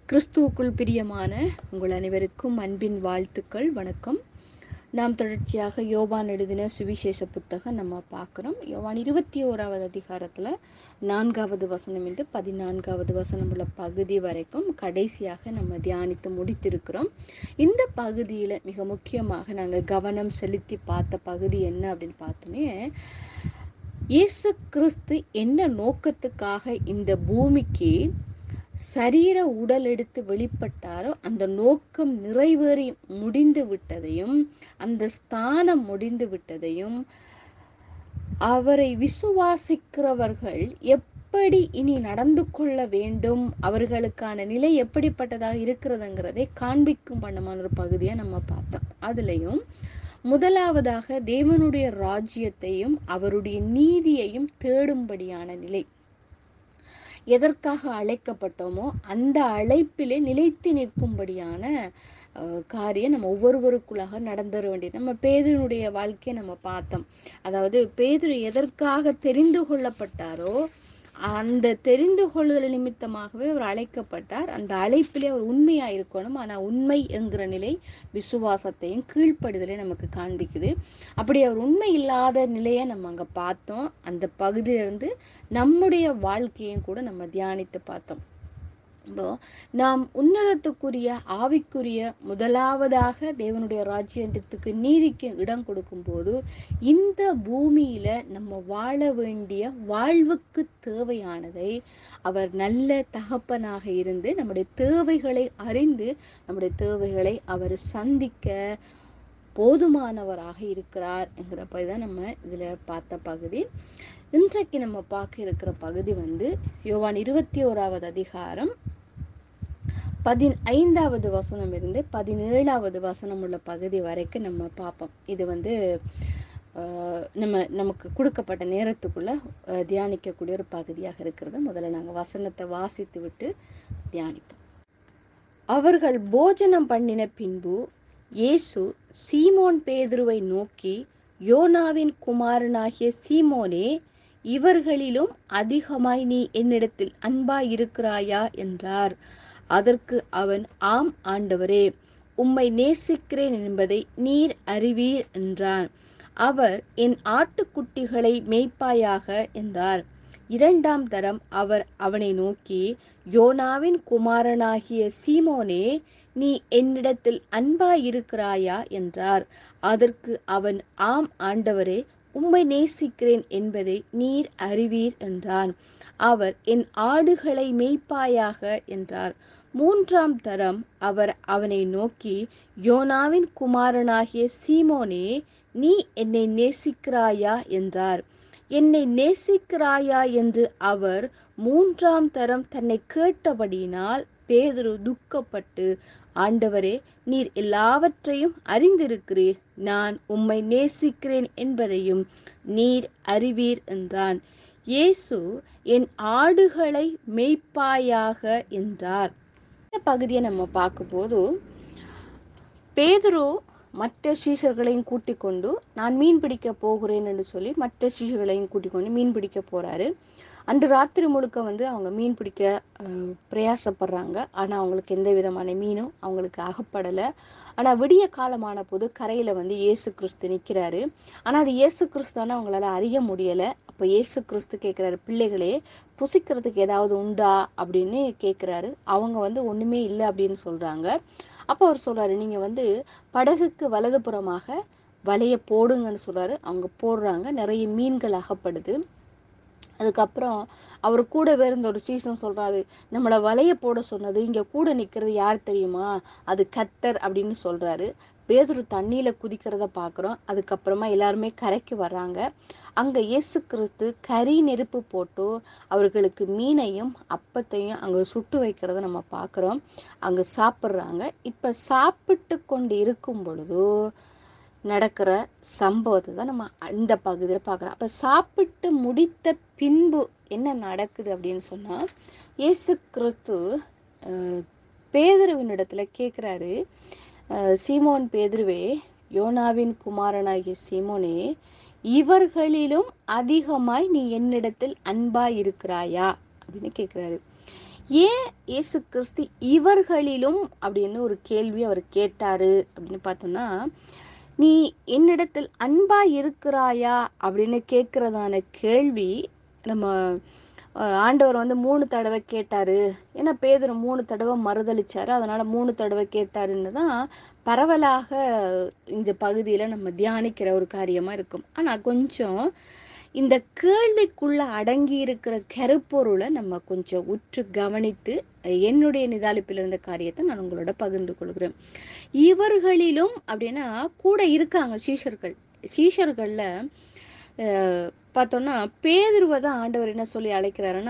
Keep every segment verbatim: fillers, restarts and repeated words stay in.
கிறிஸ்துவுக்குள் பிரியமான உங்கள் அனைவருக்கும் அன்பின் வாழ்த்துக்கள். வணக்கம். நாம் தொடர்ச்சியாக யோவான் எழுதின சுவிசேஷ புத்தகம் நம்ம பார்க்குறோம். யோவான் இருபத்தி ஓராவது அதிகாரத்தில் நான்காவது வசனம் இருந்து பதினான்காவது வசனம் உள்ள பகுதி வரைக்கும் கடைசியாக நம்ம தியானித்து முடித்திருக்கிறோம். இந்த பகுதியில் மிக முக்கியமாக நாங்கள் கவனம் செலுத்தி பார்த்த பகுதி என்ன அப்படின்னு பார்த்தோன்னே, இயேசு கிறிஸ்து என்ன நோக்கத்துக்காக இந்த பூமிக்கு சரீர உடல் எடுத்து வெளிப்பட்டாரோ அந்த நோக்கம் நிறைவேறி முடிந்து விட்டதையும், அந்த ஸ்தானம் முடிந்து விட்டதையும், அவரை விசுவாசிக்கிறவர்கள் எப்படி இனி நடந்து கொள்ள வேண்டும், அவர்களுக்கான நிலை எப்படிப்பட்டதாக இருக்கிறதுங்கிறதை காண்பிக்கும் பண்ணமான ஒரு பகுதியை நம்ம பார்த்தோம். அதுலயும் முதலாவதாக தேவனுடைய ராஜ்யத்தையும் அவருடைய நீதியையும் தேடும்படியான நிலை, எதற்காக அழைக்கப்பட்டோமோ அந்த அழைப்பிலே நிலைத்து நிற்கும்படியான காரியம் நம்ம ஒவ்வொருவருக்குள்ளாக நடந்துட வேண்டியது. நம்ம பேதுருனுடைய வாழ்க்கையை நம்ம பார்த்தோம். அதாவது பேதுரு எதற்காக தெரிந்து கொள்ளப்பட்டாரோ அந்த தெரிந்து கொள்ளுதல் நிமித்தமாகவே அவர் அழைக்கப்பட்டார். அந்த அழைப்பிலே அவர் உண்மையா இருக்கணும். ஆனா உண்மை என்கிற நிலை விசுவாசத்தையும் கீழ்ப்படுதலையும் நமக்கு காண்பிக்குது. அப்படி அவர் உண்மை இல்லாத நிலையை நம்ம அங்க பார்த்தோம். அந்த பகுதியிலிருந்து நம்முடைய வாழ்க்கையும் கூட நம்ம தியானித்து பார்த்தோம். நாம் உன்னதத்துக்குரிய ஆவிக்குரிய முதலாவதாக தேவனுடைய ராஜ்யத்துக்கு நீதிக்கு இடம் கொடுக்கும் போது இந்த பூமியில நம்ம வாழ வேண்டிய வாழ்வுக்கு தேவையானதை அவர் நல்ல தகப்பனாக இருந்து நம்முடைய தேவைகளை அறிந்து நம்முடைய தேவைகளை அவர் சந்திக்க போதுமானவராக இருக்கிறார் என்கிற பகுதி தான் நம்ம இதுல பார்த்த பகுதி. இன்றைக்கு நம்ம பார்க்க இருக்கிற பகுதி வந்து யோவான் இருபத்தி ஓராவது அதிகாரம் பதினைந்தாவது வசனம் இருந்து பதினேழாவது வசனம் உள்ள பகுதி வரைக்கும் நம்ம பார்ப்போம். இது வந்து நம்ம நமக்கு கொடுக்கப்பட்ட நேரத்துக்குள்ள தியானிக்கக்கூடிய ஒரு பகுதியாக இருக்கிறது. முதல்ல நாங்கள் வசனத்தை வாசித்து விட்டு தியானிப்போம். அவர்கள் போஜனம் பண்ணின பின்பு இயேசு சீமோன் பேதுருவை நோக்கி, யோனாவின் குமாரனாகிய சீமோனே, இவர்களிலும் அதிகமாய் நீ என்னிடத்தில் அன்பாய் இருக்கிறாயா என்றார். அதற்கு அவன், ஆம் ஆண்டவரே, உம்மை நேசிக்கிறேன் என்பதை நீர் அறிவீர் என்றான். அவர், என் ஆட்டுக்குட்டிகளை மேய்ப்பாயாக என்றார். இரண்டாம் தரம் அவர் அவனை நோக்கி, யோனாவின் குமாரனாகிய சீமோனே, நீ என்னிடத்தில் அன்பாயிருக்கிறாயா என்றார். அதற்கு அவன், ஆம் ஆண்டவரே, உம்மை நேசிக்கிறேன் என்பதை நீர் அறிவீர் என்றான். அவர், என் ஆடுகளை மேய்ப்பாயாக என்றார். மூன்றாம் தரம் அவர் அவனை நோக்கி, யோனாவின் குமாரனாகிய சீமோனே, நீ என்னை நேசிக்கிறாயா என்றார். என்னை நேசிக்கிறாயா என்று அவர் மூன்றாம் தரம் தன்னை கேட்டபடியினால் பேதுரு துக்கப்பட்டு, ஆண்டவரே, நீர் எல்லாவற்றையும் அறிந்திருக்கிறீர், நான் உம்மை நேசிக்கிறேன் என்பதையும் நீர் அறிவீர் என்றான். இயேசு, என் ஆடுகளை மேய்ப்பாயாக என்றார். இந்த பகுதியை நம்ம பார்க்கும்போது பேதுரு மற்ற சீஷர்களையும் கூட்டிக் கொண்டு நான் மீன் பிடிக்க போகிறேன் என்று சொல்லி மற்ற சீஷர்களையும் கூட்டிக் கொண்டு மீன் பிடிக்க போறாரு. அன்று ராத்திரி முழுக்க வந்து அவங்க மீன் பிடிக்க பிரயாசப்படுறாங்க. ஆனால் அவங்களுக்கு எந்த விதமான மீனும் அவங்களுக்கு அகப்படலை. ஆனால் விடிய காலமான போது கரையில் வந்து இயேசு கிறிஸ்து நிற்கிறாரு. ஆனால் அது இயேசு கிறிஸ்தான அவங்களால அறிய முடியலை. அப்போ இயேசு கிறிஸ்து கேட்குறாரு, பிள்ளைகளே, புசிக்கிறதுக்கு ஏதாவது உண்டா அப்படின்னு கேட்குறாரு. அவங்க வந்து ஒன்றுமே இல்லை அப்படின்னு சொல்கிறாங்க. அப்போ அவர் சொல்கிறாரு, நீங்கள் வந்து படகுக்கு வலதுபுறமாக வலையை போடுங்கன்னு சொல்கிறாரு. அவங்க போடுறாங்க. நிறைய மீன்கள் அகப்படுது. அதுக்கப்புறம் அவர் கூட இருந்த ஒரு சீசன் சொல்றாரு, நம்மளை வலைய போட சொன்னது இங்க கூட நிக்கிறது யார் தெரியுமா, அது கர்த்தர் அப்படின்னு சொல்றாரு. பேதுரு தண்ணியில குதிக்கிறத பாக்குறோம். அதுக்கப்புறமா எல்லாருமே கரைக்கு வர்றாங்க. அங்க இயேசு கிறிஸ்து கறி நெருப்பு போட்டு அவர்களுக்கு மீனையும் அப்பத்தையும் அங்க சுட்டு வைக்கிறத நம்ம பாக்குறோம். அங்க சாப்பிடுறாங்க. இப்ப சாப்பிட்டு கொண்டு இருக்கும் பொழுது நடக்கிற சம்பவத்தை தான் நம்ம இந்த பகுதியில் பார்க்குறோம். அப்போ சாப்பிட்டு முடித்த பின்பு என்ன நடக்குது அப்படின்னு சொன்னால், இயேசு கிறிஸ்து பேதுருவின் இடத்துல கேட்குறாரு, சீமோன் பேதுருவே, யோனாவின் குமாரனாகிய சீமோனே, இவர்களிலும் அதிகமாய் நீ என்னிடத்தில் அன்பாய் இருக்கிறாயா அப்படின்னு கேட்குறாரு. ஏன் இயேசு கிறிஸ்து இவர்களிலும் அப்படின்னு ஒரு கேள்வி அவர் கேட்டாரு அப்படின்னு பார்த்தோம்னா, நீ என்னிடத்தில் அன்பா இருக்கிறாயா அப்படின்னு கேட்கிறதான கேள்வி நம்ம அஹ், ஆண்டவர் வந்து மூணு தடவை கேட்டாரு. ஏன்னா பேதுரு மூணு தடவை மறுதளிச்சாரு, அதனால மூணு தடவை கேட்டாருன்னு தான் பரவலாக இந்த பகுதியில நம்ம தியானிக்கிற ஒரு காரியமா இருக்கும். ஆனா கொஞ்சம் இந்த கேள்விக்குள்ள அடங்கி இருக்கிற கருப்பொருளை நம்ம கொஞ்சம் உற்று கவனித்து என்னுடைய நிதானிப்பில் இருந்த காரியத்தை நான் உங்களோட பகிர்ந்து கொள்கிறேன். இவர்களிலும் அப்படின்னா கூட இருக்காங்க சீஷர்கள். சீஷர்கள்ல அஹ், பார்த்தோம்னா பேதுருவை தான் ஆண்டவர் என்ன சொல்லி அழைக்கிறாருன்னா,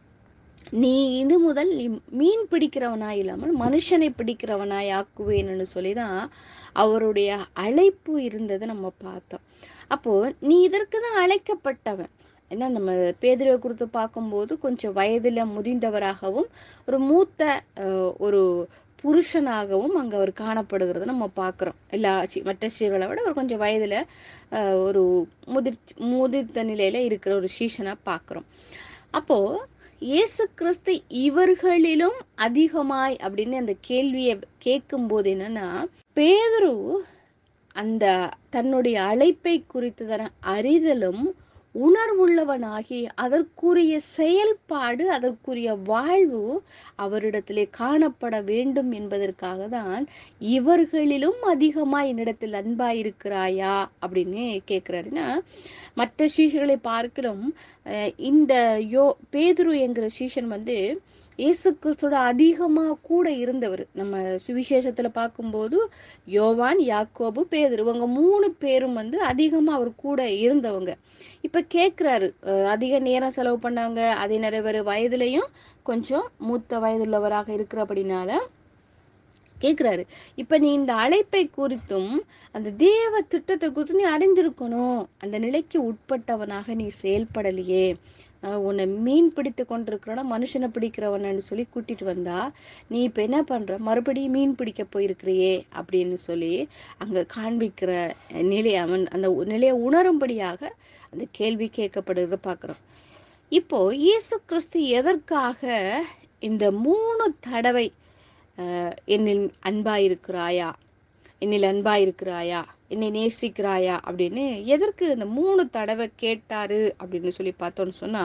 நீ இது முதல் நீ மீன் பிடிக்கிறவனாய் இல்லாமல் மனுஷனை பிடிக்கிறவனாய் ஆக்குவேன்னு சொல்லிதான் அவருடைய அழைப்பு இருந்ததை நம்ம பார்த்தோம். அப்போ நீ இதற்கு தான் அழைக்கப்பட்டவன். ஏன்னா நம்ம பேதுருவை குறித்து பார்க்கும்போது கொஞ்சம் வயதுல முதிர்ந்தவராகவும் ஒரு மூத்த அஹ், ஒரு புருஷனாகவும் அங்க அவர் காணப்படுகிறத நம்ம பார்க்கிறோம். எல்லா சி- மற்ற சீர்களை விட அவர் கொஞ்சம் வயதுல அஹ், ஒரு முதிர் முதிர்த்த நிலையில இருக்கிற ஒரு சீஷனா பார்க்கிறோம். அப்போ இயேசு கிறிஸ்து இவர்களிலும் அதிகமாய் அப்படின்னு அந்த கேள்வியை கேட்கும் போது என்னன்னா, பேதுரு அந்த தன்னுடைய அழைப்பை குறித்ததான அறிதலும் உணர்வுள்ளவனாகி அதற்குரிய செயல்பாடு அதற்குரிய வாழ்வு அவரிடத்திலே காணப்பட வேண்டும் என்பதற்காக தான் இவர்களிலும் அதிகமா என்னிடத்தில் அன்பாய் இருக்கிறாயா அப்படின்னு கேட்கிறாருன்னா, மற்ற சீஷர்களை பார்க்கலும் அஹ் இந்த யோ பேதுரு என்கிற சீஷன் வந்து இயேசு கிறிஸ்துவோட அதிகமா கூட இருந்தவர். நம்ம சுவிசேஷத்துல பார்க்கும்போது யோவான், யாக்கோபு, பேதுரு இவங்க மூணு பேரும் வந்து அதிகமா அவர் கூட இருந்தவங்க. இப்ப கேட்கிறாரு, அஹ் அதிக நேரம் செலவு பண்ணவங்க, அதே நிறைய பேர் வயதுலயும் கொஞ்சம் மூத்த வயதுள்ளவராக இருக்கிறபடினால கேட்கிறாரு. இப்ப நீ இந்த அழைப்பை குறித்தும் அந்த தேவ திட்டத்தை குறித்து நீ அறிந்திருக்கணும். அந்த நிலைக்கு உட்பட்டவனாக நீ செயல்படலையே. அஹ் உன்னை மீன் பிடித்து கொண்டிருக்கிறோன்னா மனுஷனை பிடிக்கிறவனு சொல்லி கூட்டிட்டு வந்தா நீ இப்ப என்ன பண்ற, மறுபடியும் மீன் பிடிக்க போயிருக்கிறியே அப்படின்னு சொல்லி அங்க காண்பிக்கிற நிலை, அவன் அந்த நிலையை உணரும்படியாக அந்த கேள்வி கேட்கப்படுறத பார்க்கிறோம். இப்போ இயேசு கிறிஸ்து எதற்காக இந்த மூணு தடவை அஹ் என்னில் அன்பாயிருக்கிறாயா, என்னில் அன்பாயிருக்கிறாயா, என்னை நேசிக்கிறாயா அப்படின்னு எதற்கு இந்த மூணு தடவை கேட்டாரு அப்படின்னு சொல்லி பார்த்தோன்னு சொன்னா,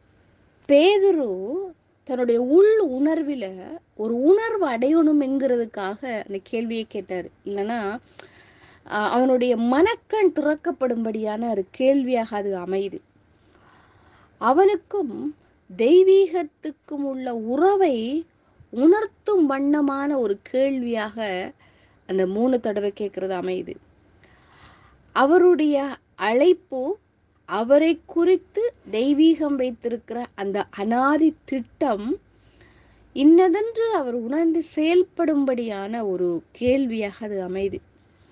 பேதுரு தன்னுடைய உள் உணர்வில ஒரு உணர்வு அடையணும் என்கிறதுக்காக அந்த கேள்வியை கேட்டாரு. இல்லைன்னா அஹ் அவனுடைய மனக்கண் திறக்கப்படும்படியான ஒரு கேள்வியாக அது அமையுது. அவனுக்கும் தெய்வீகத்துக்கும் உள்ள உறவை உணர்த்தும் வண்ணமான ஒரு கேள்வியாக அந்த மூணு தடவை கேட்கறது அமையுது. அவருடைய அழைப்பு, அவரை குறித்து தெய்வீகம் வைத்திருக்கிற அந்த அனாதி திட்டம் இன்னதென்று அவர் உணர்ந்து செயல்படும்படியான ஒரு கேள்வியாக அது அமையுது.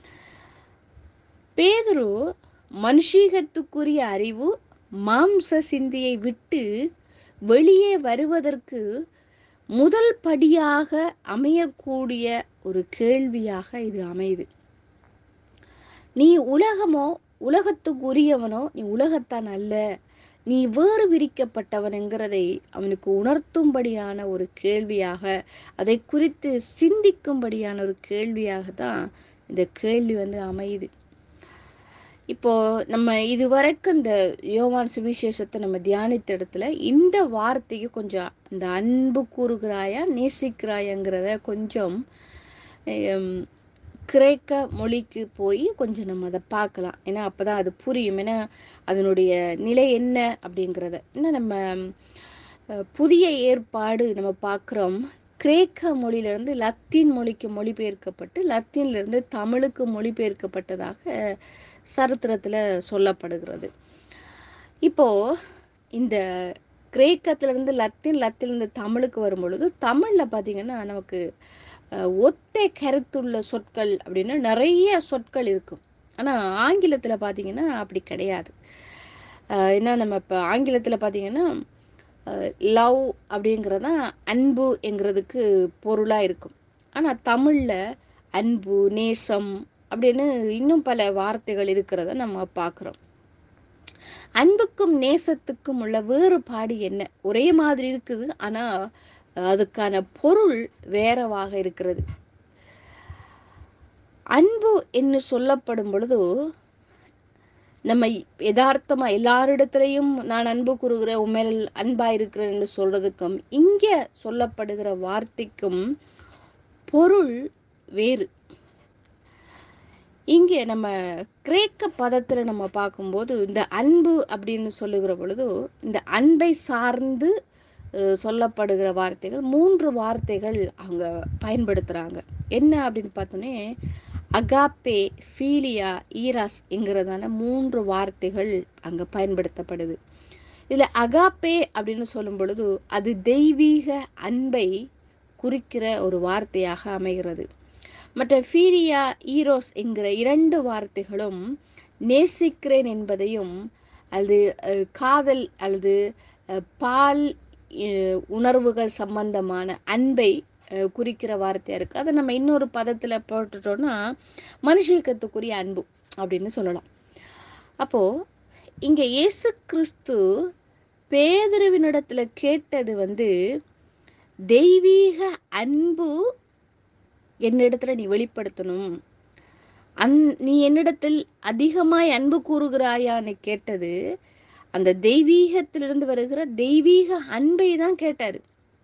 பேதுரு மனுஷீகத்துக்குரிய அறிவு மாம்ச சிந்தையை விட்டு வெளியே வருவதற்கு முதல் படியாக அமையக்கூடிய ஒரு கேள்வியாக இது அமையுது. நீ உலகமோ உலகத்துக்கு உரியவனோ, நீ உலகத்தான் அல்ல, நீ வேறு விரிக்கப்பட்டவன்ங்கிறதை அவனுக்கு உணர்த்தும்படியான ஒரு கேள்வியாக, அதை குறித்து சிந்திக்கும்படியான ஒரு கேள்வியாக தான் இந்த கேள்வி வந்து அமையுது. இப்போ நம்ம இதுவரைக்கும் இந்த யோவான் சுவிசேஷத்தை நம்ம தியானித்த இடத்துல இந்த வார்த்தைக்கு கொஞ்சம் இந்த அன்பு கூறுகிறாயா நேசிக்கிறாயாங்கிறத கொஞ்சம் கிரேக்க மொழிக்கு போய் கொஞ்சம் நம்ம அதை பார்க்கலாம். ஏன்னா அப்பதான் அது புரியும். ஏன்னா அதனுடைய நிலை என்ன அப்படிங்கிறத ஏன்னா நம்ம புதிய ஏற்பாடு நம்ம பார்க்குறோம். கிரேக்க மொழியிலிருந்து லத்தீன் மொழிக்கு மொழிபெயர்க்கப்பட்டு லத்தீன்லேருந்து தமிழுக்கு மொழிபெயர்க்கப்பட்டதாக சரித்திரத்தில் சொல்லப்படுகிறது. இப்போ இந்த கிரேக்கத்திலிருந்து லத்தீன், லத்தீன்லேருந்து தமிழுக்கு வரும் பொழுது தமிழில் பார்த்தீங்கன்னா நமக்கு ஒத்த கருத்துள்ள சொற்கள் அப்படின்னு நிறைய சொற்கள் இருக்கும். ஆனால் ஆங்கிலத்தில் பார்த்தீங்கன்னா அப்படி கிடையாது. ஏன்னா நம்ம இப்போ ஆங்கிலத்தில் பார்த்தீங்கன்னா லவ் அப்படிங்கிறதான் அன்பு என்கிறதுக்கு பொருளாக இருக்கும். ஆனால் தமிழில் அன்பு, நேசம் அப்படின்னு இன்னும் பல வார்த்தைகள் இருக்கிறத நம்ம பார்க்குறோம். அன்புக்கும் நேசத்துக்கும் உள்ள வேறுபாடு என்ன? ஒரே மாதிரி இருக்குது, ஆனால் அதுக்கான பொருள் வேறவாக இருக்கிறது. அன்பு என்று சொல்லப்படும் பொழுது நம்ம யதார்த்தமா எல்லாரிடத்திலையும் நான் அன்பு கூறுகிறேன், உண்மையில் அன்பா இருக்கிறேன் என்று சொல்றதுக்கும் இங்க சொல்லப்படுகிற வார்த்தைக்கும் பொருள் வேறு. இங்கே நம்ம கிரேக்க பதத்துல நம்ம பார்க்கும்போது இந்த அன்பு அப்படின்னு சொல்லுகிற பொழுது இந்த அன்பை சார்ந்து சொல்லப்படுகிற வார்த்தைகள் மூன்று வார்த்தைகள் அவங்க பயன்படுத்துறாங்க. என்ன அப்படின்னு பார்த்தோன்னே அகாப்பே, ஃபீலியா, ஈராஸ் என்கிறதான மூன்று வார்த்தைகள் அங்க பயன்படுத்தப்படுது. இதுல அகாப்பே அப்படின்னு சொல்லும் பொழுது அது தெய்வீக அன்பை குறிக்கிற ஒரு வார்த்தையாக அமைகிறது. மற்ற ஃபீலியா, ஈரோஸ் என்கிற இரண்டு வார்த்தைகளும் நேசிக்கிறேன் என்பதையும் அல்லது காதல் அல்லது பால் உணர்வுகள் சம்பந்தமான அன்பை குறிக்கிற வார்த்தையா இருக்கு. அதை நம்ம இன்னொரு பதத்துல போட்டுட்டோம்னா மனுஷத்துக்குரிய அன்பு அப்படின்னு சொல்லலாம். அப்போ இங்க இயேசு கிறிஸ்து பேதுருவினிடத்துல கேட்டது வந்து தெய்வீக அன்பு என்னிடத்துல நீ வெளிப்படுத்தணும், அந் நீ என்னிடத்தில் அதிகமாய் அன்பு கூறுகிறாயான்னு கேட்டது அந்த தெய்வீகத்திலிருந்து வருகிற தெய்வீக அன்பை தான் கேட்டாரு.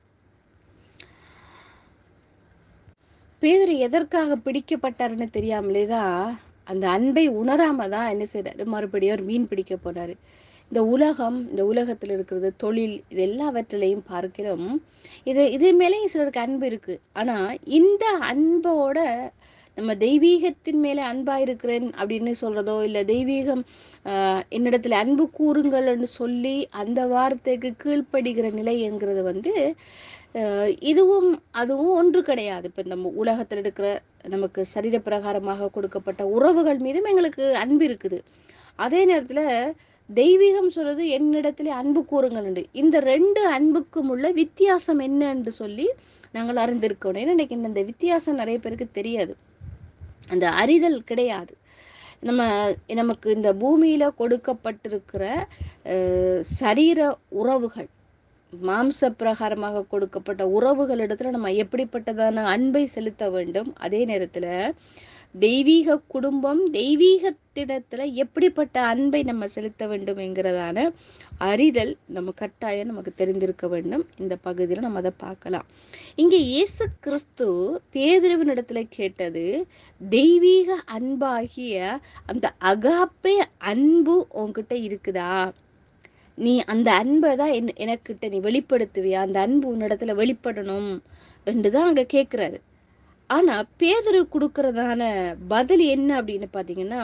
பேதுரு எதற்காக பிடிக்கப்பட்டாருன்னு தெரியாமலேதான் அந்த அன்பை உணராம தான் என்ன செய்யறாரு, மறுபடியும் ஒரு மீன் பிடிக்க போறாரு. இந்த உலகம், இந்த உலகத்துல இருக்கிறது, தொழில், இது எல்லாவற்றிலையும் பார்க்கிறோம். இது இது மேலேயும் சிலருக்கு அன்பு இருக்கு. ஆனா இந்த அன்போட நம்ம தெய்வீகத்தின் மேல அன்பா இருக்கிறேன் அப்படின்னு சொல்றதோ இல்ல தெய்வீகம் ஆஹ் என்னிடத்துல அன்பு கூறுங்கள்னு சொல்லி அந்த வார்த்தைக்கு கீழ்ப்படுகிற நிலை என்கிறது வந்து அஹ் இதுவும் அதுவும் ஒன்று கிடையாது. இப்ப நம்ம உலகத்துல இருக்கிற நமக்கு சரீர பிரகாரமாக கொடுக்கப்பட்ட உறவுகள் மீதும் எங்களுக்கு அன்பு இருக்குது. அதே நேரத்துல தெய்வீகம் சொல்றது என்னிடத்துல அன்பு கூறுங்கள் என்று. இந்த ரெண்டு அன்புக்கும் உள்ள வித்தியாசம் என்ன என்று சொல்லி நாங்கள் அறிந்திருக்கணும். ஏன்னா இன்னைக்கு இந்த வித்தியாசம் நிறைய பேருக்கு தெரியாது, அந்த அறிதல் கிடையாது. நம்ம நமக்கு இந்த பூமியில கொடுக்கப்பட்டிருக்கிற அஹ் சரீர உறவுகள், மாம்ச பிரகாரமாக கொடுக்கப்பட்ட உறவுகளிடத்துல நம்ம எப்படிப்பட்டதான அன்பை செலுத்த வேண்டும், அதே நேரத்துல தெய்வீக குடும்பம் தெய்வீகத்திடத்துல எப்படிப்பட்ட அன்பை நம்ம செலுத்த வேண்டும் என்கிறதான அறிதல் நம்ம கட்டாயம் நமக்கு தெரிந்திருக்க வேண்டும். இந்த பகுதியில நம்ம அதை பார்க்கலாம். இங்க இயேசு கிறிஸ்து பேதுருவின் இடத்துல கேட்டது தெய்வீக அன்பாகிய அந்த அகாப்பே அன்பு உன்கிட்ட இருக்குதா, நீ அந்த அன்பை தான் என் எனக்கிட்ட நீ வெளிப்படுத்துவியா, அந்த அன்பு உன்னிடத்துல வெளிப்படணும் என்றுதான் அங்க கேட்கிறாரு. ஆனா பேதுரு கொடுக்கறதான பதில் என்ன அப்படின்னு பாத்தீங்கன்னா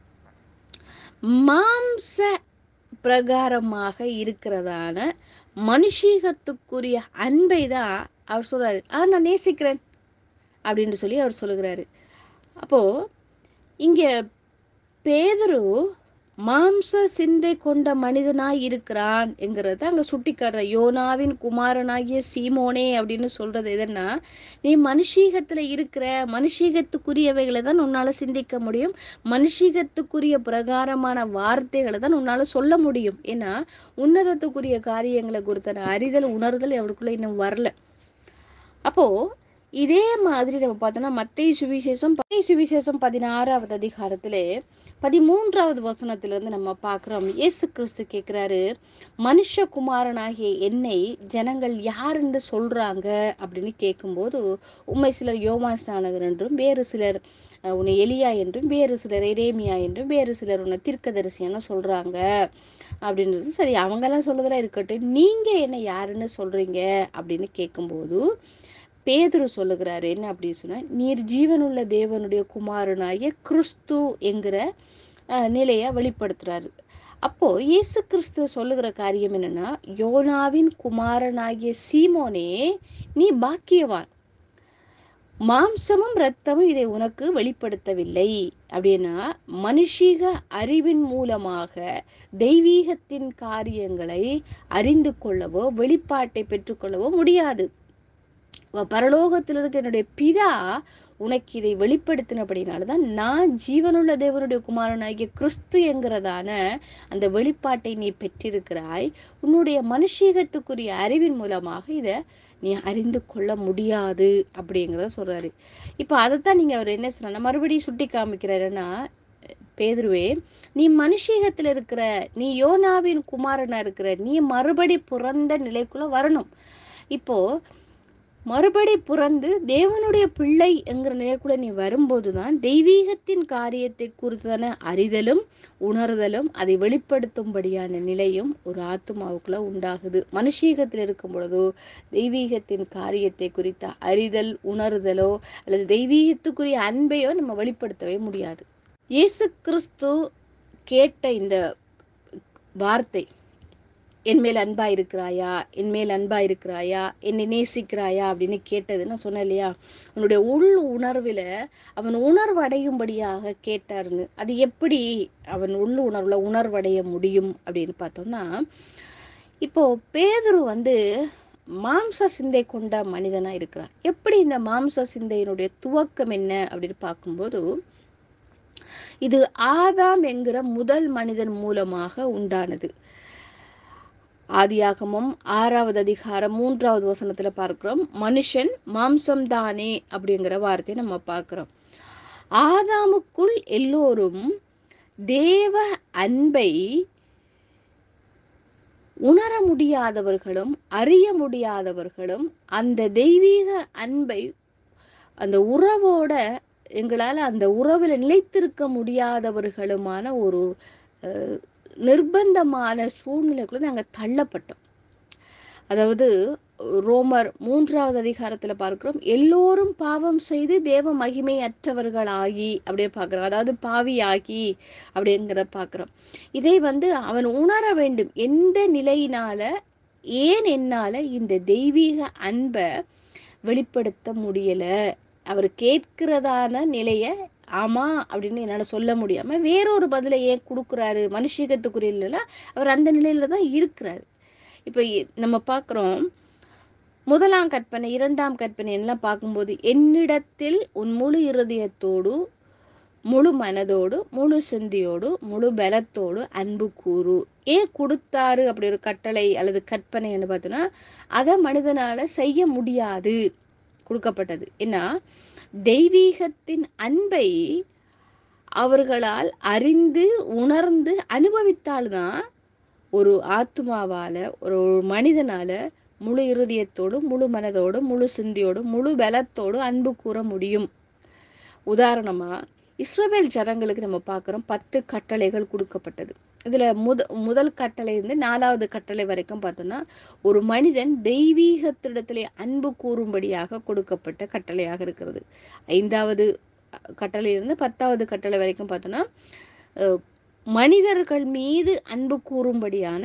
மாம்ச பிரகாரமாக இருக்கிறதான மனுஷீகத்துக்குரிய அன்பை தான் அவர் சொல்றாரு. ஆ நான் நேசிக்கிறேன் அப்படின்னு சொல்லி அவர் சொல்லுகிறாரு. அப்போ இங்க பேதுரு மாம்ச சிந்தை கொண்ட மனிதனாய் இருக்கிறான் என்கிறத அங்க சுட்டிக்காடுற. யோனாவின் குமாரனாகிய சீமோனே அப்படின்னு சொல்றது எதுன்னா, நீ மனுஷீகத்துல இருக்கிற, மனுஷீகத்துக்குரியவைகளை தான் உன்னால சிந்திக்க முடியும், மனுஷீகத்துக்குரிய பிரகாரமான வார்த்தைகளை தான் உன்னால சொல்ல முடியும். ஏன்னா உன்னதத்துக்குரிய காரியங்களை குறித்தான அறிதல் உணர்தல் அவருக்குள்ள இன்னும் வரல. அப்போ இதே மாதிரி நம்ம பார்த்தோம்னா மத்தேயு சுவிசேஷம் மத்தேயு சுவிசேஷம் பதினாறாவது அதிகாரத்திலே பதிமூன்றாவது வசனத்திலிருந்து நம்ம பார்க்கிறோம். இயேசு கிறிஸ்து கேட்கிறாரு, மனுஷகுமாரனாகிய என்னை ஜனங்கள் யார் என்று சொல்றாங்க அப்படின்னு கேட்கும்போது உண்மை சிலர் யோவான் ஸ்நானகர் என்றும், வேறு சிலர் உன்னை எலியா என்றும், வேறு சிலர் எரேமியா என்றும், வேறு சிலர் உன்னை தீர்க்கதரிசின்னு சொல்றாங்க அப்படின்றது. சரி, அவங்கெல்லாம் சொல்றதெல்லாம் இருக்கட்டும், நீங்க என்ன யாருன்னு சொல்றீங்க அப்படின்னு கேட்கும்போது பேதுரு சொல்லுகிறாரு என்ன அப்படின்னு சொன்னா, நீர் ஜீவனுள்ள தேவனுடைய குமாரனாகிய கிறிஸ்து என்கிற நிலைய வெளிப்படுத்துறாரு. அப்போ இயேசு கிறிஸ்து சொல்லுகிற காரியம் என்னன்னா, யோனாவின் குமாரனாகிய சீமோனே நீ பாக்கியவான், மாம்சமும் இரத்தமும் இதை உனக்கு வெளிப்படுத்தவில்லை. அப்படின்னா மனுஷீக அறிவின் மூலமாக தெய்வீகத்தின் காரியங்களை அறிந்து கொள்ளவோ வெளிப்பாட்டை பெற்றுக்கொள்ளவோ முடியாது. பரலோகத்தில் இருக்க என்னுடைய பிதா உனக்கு இதை வெளிப்படுத்தினபடினால்தான் நான் ஜீவனுள்ள தேவனுடைய குமாரனாகிய கிறிஸ்து என்கிறதான அந்த வெளிப்பாட்டை நீ பெற்றிருக்கிறாய். உன்னுடைய மனுஷீகத்துக்குரிய அறிவின் மூலமாக இதை நீ அறிந்து கொள்ள முடியாது அப்படிங்கிறத சொல்றாரு. இப்ப அதைத்தான் நீங்க அவர் என்ன சொல்றாங்க மறுபடியும் சுட்டி காமிக்கிறாருன்னா, பேதுருவே, நீ மனுஷீகத்துல இருக்கிற, நீ யோனாவின் குமாரனா இருக்கிற, நீ மறுபடி பிறந்த நிலைக்குள்ள வரணும். இப்போ மறுபடி பிறந்து தேவனுடைய பிள்ளை என்கிற நிலைக்குள்ள நீ வரும்போதுதான் தெய்வீகத்தின் காரியத்தை குறித்தான அறிதலும் உணர்தலும் அதை வெளிப்படுத்தும்படியான நிலையும் ஒரு ஆத்துமாவுக்குள்ள உண்டாகுது. மனுஷீகத்தில் இருக்கும் பொழுதோ தெய்வீகத்தின் காரியத்தை குறித்த அறிதல் உணர்தலோ அல்லது தெய்வீகத்துக்குரிய அன்பையோ நம்ம வெளிப்படுத்தவே முடியாது. இயேசு கிறிஸ்து கேட்ட இந்த வார்த்தை, என் மேல் அன்பா இருக்கிறாயா, என் மேல் அன்பா இருக்கிறாயா, என்னை நேசிக்கிறாயா அப்படின்னு கேட்டது நான் சொன்னேன் இல்லையா. அவனுடைய உள் உணர்வில் அவன் உணர்வடையும்படியாக கேட்டாருன்னு. அது எப்படி அவன் உள் உணர்வுல உணர்வடைய முடியும் அப்படின்னு பார்த்தோம்னா, இப்போ பேதுரு வந்து மாம்ச சிந்தை கொண்ட மனிதனா இருக்கிறான். எப்படி இந்த மாம்ச சிந்தையினுடைய துவக்கம் என்ன அப்படின்னு பார்க்கும்போது, இது ஆதாம் என்கிற முதல் மனிதன் மூலமாக உண்டானது. ஆதியாகமம் ஆறாவது அதிகாரம் மூன்றாவது வசனத்துல பார்க்கிறோம், மனுஷன் மாம்சம் தானே அப்படிங்கிற வார்த்தையை நம்ம பார்க்கிறோம். ஆதாமுக்குள் எல்லோரும் தேவ அன்பை உணர முடியாதவர்களும் அறிய முடியாதவர்களும் அந்த தெய்வீக அன்பை அந்த உறவோட எங்களால் அந்த உறவில் நிலைத்திருக்க முடியாதவர்களுமான ஒரு நிர்பந்தமான சூழ்நிலைக்குள்ள நாங்கள் தள்ளப்பட்டோம். அதாவது ரோமர் மூன்றாவது அதிகாரத்துல பார்க்கிறோம், எல்லோரும் பாவம் செய்து தேவ மகிமை அற்றவர்களாகி அப்படியே பார்க்கிறோம். அதாவது பாவியாகி அப்படிங்கிற பார்க்கிறோம். இதை வந்து அவன் உணர வேண்டும். எந்த நிலையினால, ஏன் என்னால இந்த தெய்வீக அன்பை வெளிப்படுத்த முடியல, அவர் கேட்கிறதான நிலைய ஆமா அப்படின்னு என்னால சொல்ல முடியாம வேறொரு பதிலை ஏன் கொடுக்குறாரு, மனுஷீகத்துக்குரிய இல்லைன்னா அவர் அந்த நிலையில தான் இருக்கிறாரு. இப்ப நம்ம பார்க்கிறோம், முதலாம் கற்பனை இரண்டாம் கற்பனை எல்லாம் பார்க்கும்போது, என்னிடத்தில் உன் முழு இருதயத்தோடு முழு மனதோடு முழு சிந்தியோடு முழு பலத்தோடு அன்பு கூறு. ஏன் கொடுத்தாரு அப்படி ஒரு கட்டளை அல்லது கற்பனைன்னு பார்த்தோன்னா, அதை மனிதனால செய்ய முடியாது, கொடுக்கப்பட்டது. ஏன்னா தெய்வீகத்தின் அன்பை அவர்களால் அறிந்து உணர்ந்து அனுபவித்தால்தான் ஒரு ஆத்மாவால ஒரு மனிதனால முழு இருதயத்தோடு முழு மனதோடு முழு சிந்தியோடு முழு பலத்தோடு அன்பு கூற முடியும். உதாரணமா இஸ்ரவேல் ஜனங்களுக்கு நம்ம பார்க்குறோம், பத்து கட்டளைகள் கொடுக்கப்பட்டது. இதுல முத முதல் கட்டளை இருந்து நாலாவது கட்டளை வரைக்கும் பார்த்தோம்னா, ஒரு மனிதன் தெய்வீகத்திடத்திலே அன்பு கூறும்படியாக கொடுக்கப்பட்ட கட்டளையாக இருக்கிறது. ஐந்தாவது கட்டளையிலிருந்து பத்தாவது கட்டளை வரைக்கும் பார்த்தோம்னா, மனிதர்கள் மீது அன்பு கூறும்படியான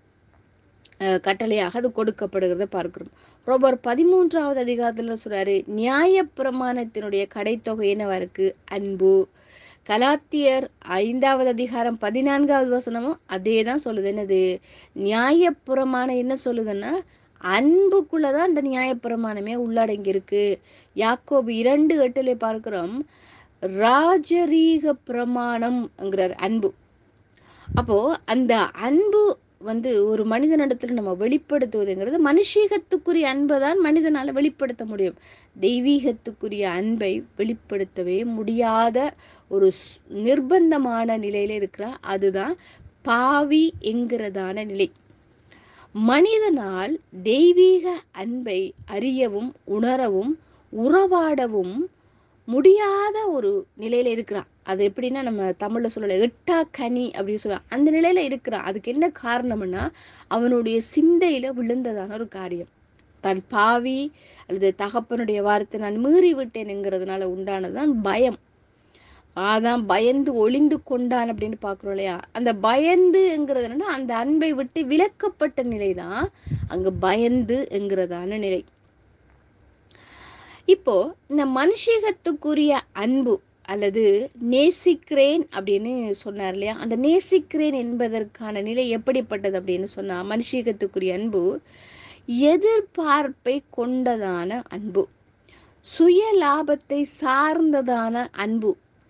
கட்டளையாக அது கொடுக்கப்படுகிறத பார்க்கிறோம். ரோமர் பதிமூன்றாவது அதிகாரத்துல சொல்றாரு, நியாய பிரமாணத்தினுடைய கடைத்தொகை என்னவா இருக்கு, அன்பு. கலாத்தியர் ஐந்தாவது அதிகாரம் பதினான்காவது வசனமும் அதே தான் சொல்லுது. என்னது, நியாயப்பிரமாணம் என்ன சொல்லுதுன்னா, அன்புக்குள்ளதான் இந்த நியாயப்பிரமாணமே உள்ளடங்கி இருக்கு. யாக்கோபு இரண்டு எட்டுல பார்க்கிறோம், ராஜரீக பிரமாணம்ங்கிறார் அன்பு. அப்போ அந்த அன்பு வந்து ஒரு மனிதனிடத்துல நம்ம வெளிப்படுத்துவதுங்கிறது மனுஷீகத்துக்குரிய அன்பை தான் மனிதனால வெளிப்படுத்த முடியும். தெய்வீகத்துக்குரிய அன்பை வெளிப்படுத்தவே முடியாத ஒரு நிர்பந்தமான நிலையில இருக்கிற அதுதான் பாவி என்கிறதான நிலை. மனிதனால் தெய்வீக அன்பை அறியவும் உணரவும் உறவாடவும் முடியாத ஒரு நிலையில இருக்கிறான். அது எப்படின்னா, நம்ம தமிழ்ல சொல்லல, எட்டா கனி அப்படின்னு சொல்லுவாங்க, அந்த நிலையில இருக்கிறான். அதுக்கு என்ன காரணம்னா, அவனுடைய சிந்தையில விழுந்ததான ஒரு காரியம். தன் பாவி அல்லது தகப்பனுடைய வார்த்தை நான் மீறி விட்டேன் என்கிறதுனால உண்டானதுதான் பயம். அதான் பயந்து ஒளிந்து கொண்டான் அப்படின்னு பாக்குறோம் இல்லையா. அந்த பயந்து என்கிறது என்னன்னா, அந்த அன்பை விட்டு விலக்கப்பட்ட நிலைதான் அங்க பயந்து என்கிறதான நிலை. இப்போ இந்த மனுஷீகத்துக்குரிய அன்பு அல்லது நேசிக்கிறேன் அப்படின்னு சொன்னார் இல்லையா, அந்த நேசிக்கிறேன் என்பதற்கான நிலை எப்படிப்பட்டது அப்படின்னு சொன்னா, மனுஷீகத்துக்குரிய அன்பு எதிர்பார்ப்பை கொண்டதான அன்பு, சுய லாபத்தை சார்ந்ததான அன்பு,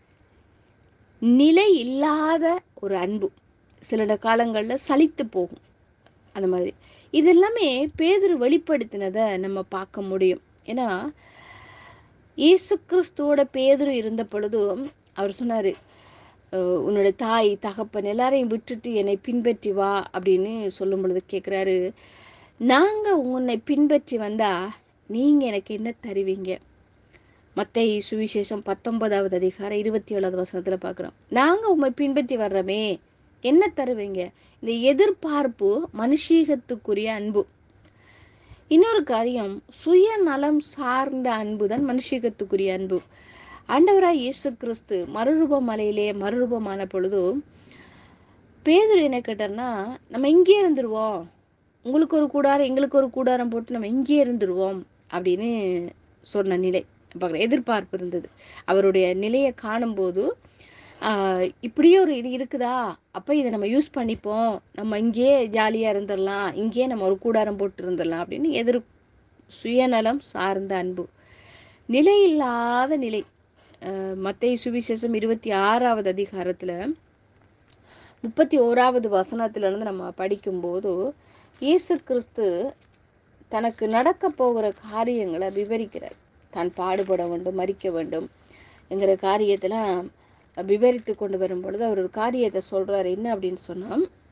நிலை இல்லாத ஒரு அன்பு, சில காலங்களில் சலித்து போகும். அந்த மாதிரி இதெல்லாமே பேதுரு வெளிப்படுத்தினதை நம்ம பார்க்க முடியும். ஏன்னா இயேசு கிறிஸ்துவோட பேதுரு இருந்த பொழுதும் அவர் சொன்னாரு, உன்னோட தாய் தகப்பன் எல்லாரையும் விட்டுட்டு என்னை பின்பற்றி வா அப்படின்னு சொல்லும் பொழுது கேட்குறாரு, நாங்க உன்னை பின்பற்றி வந்தா நீங்க எனக்கு என்ன தருவீங்க? மத்தேயு சுவிசேஷம் பத்தொன்பதாவது அதிகாரம் இருபத்தி ஏழாவது வசனத்துல பார்க்குறோம். நாங்க உண்மை பின்பற்றி வர்றோமே, என்ன தருவீங்க? இந்த எதிர்பார்ப்பு மனுஷீகத்துக்குரிய அன்பு. இன்னொரு காரியம், சுயநலம் சார்ந்த அன்பு தான் மனுஷீகத்துக்குரிய அன்பு. ஆண்டவராய் இயேசு கிறிஸ்து மறுரூப மலையிலே மறுரூபமான பொழுது பேதுரு என்ன கேட்டார்னா, நம்ம இங்கே இருந்துருவோம், உங்களுக்கு ஒரு கூடாரம் எங்களுக்கு ஒரு கூடாரம் போட்டு நம்ம இங்கே இருந்துருவோம் அப்படின்னு சொன்ன நிலை பார்க்குறேன். எதிர்பார்ப்பு இருந்தது. அவருடைய நிலையை காணும்போது ஆஹ் இப்படியே ஒரு இது இருக்குதா, அப்போ இதை நம்ம யூஸ் பண்ணிப்போம், நம்ம இங்கேயே ஜாலியாக இருந்துடலாம், இங்கேயே நம்ம ஒரு கூடாரம் போட்டு இருந்துடலாம் அப்படின்னு எதிர் சுயநலம் சார்ந்த அன்பு, நிலை இல்லாத நிலை. மத்தேயு சுவிசேஷம் இருபத்தி ஆறாவது அதிகாரத்தில் முப்பத்தி ஓராவது வசனத்திலிருந்து நம்ம படிக்கும்போது இயேசு கிறிஸ்து தனக்கு நடக்க போகிற காரியங்களை விவரிக்கிறார். தான் பாடுபட வேண்டும், மரிக்க வேண்டும் என்கிற காரியத்தெல்லாம் விவரித்து கொண்டு வரும் பொழுது அவர் ஒரு காரியத்தை சொல்றாரு. என்ன அப்படின்னு சொன்னா,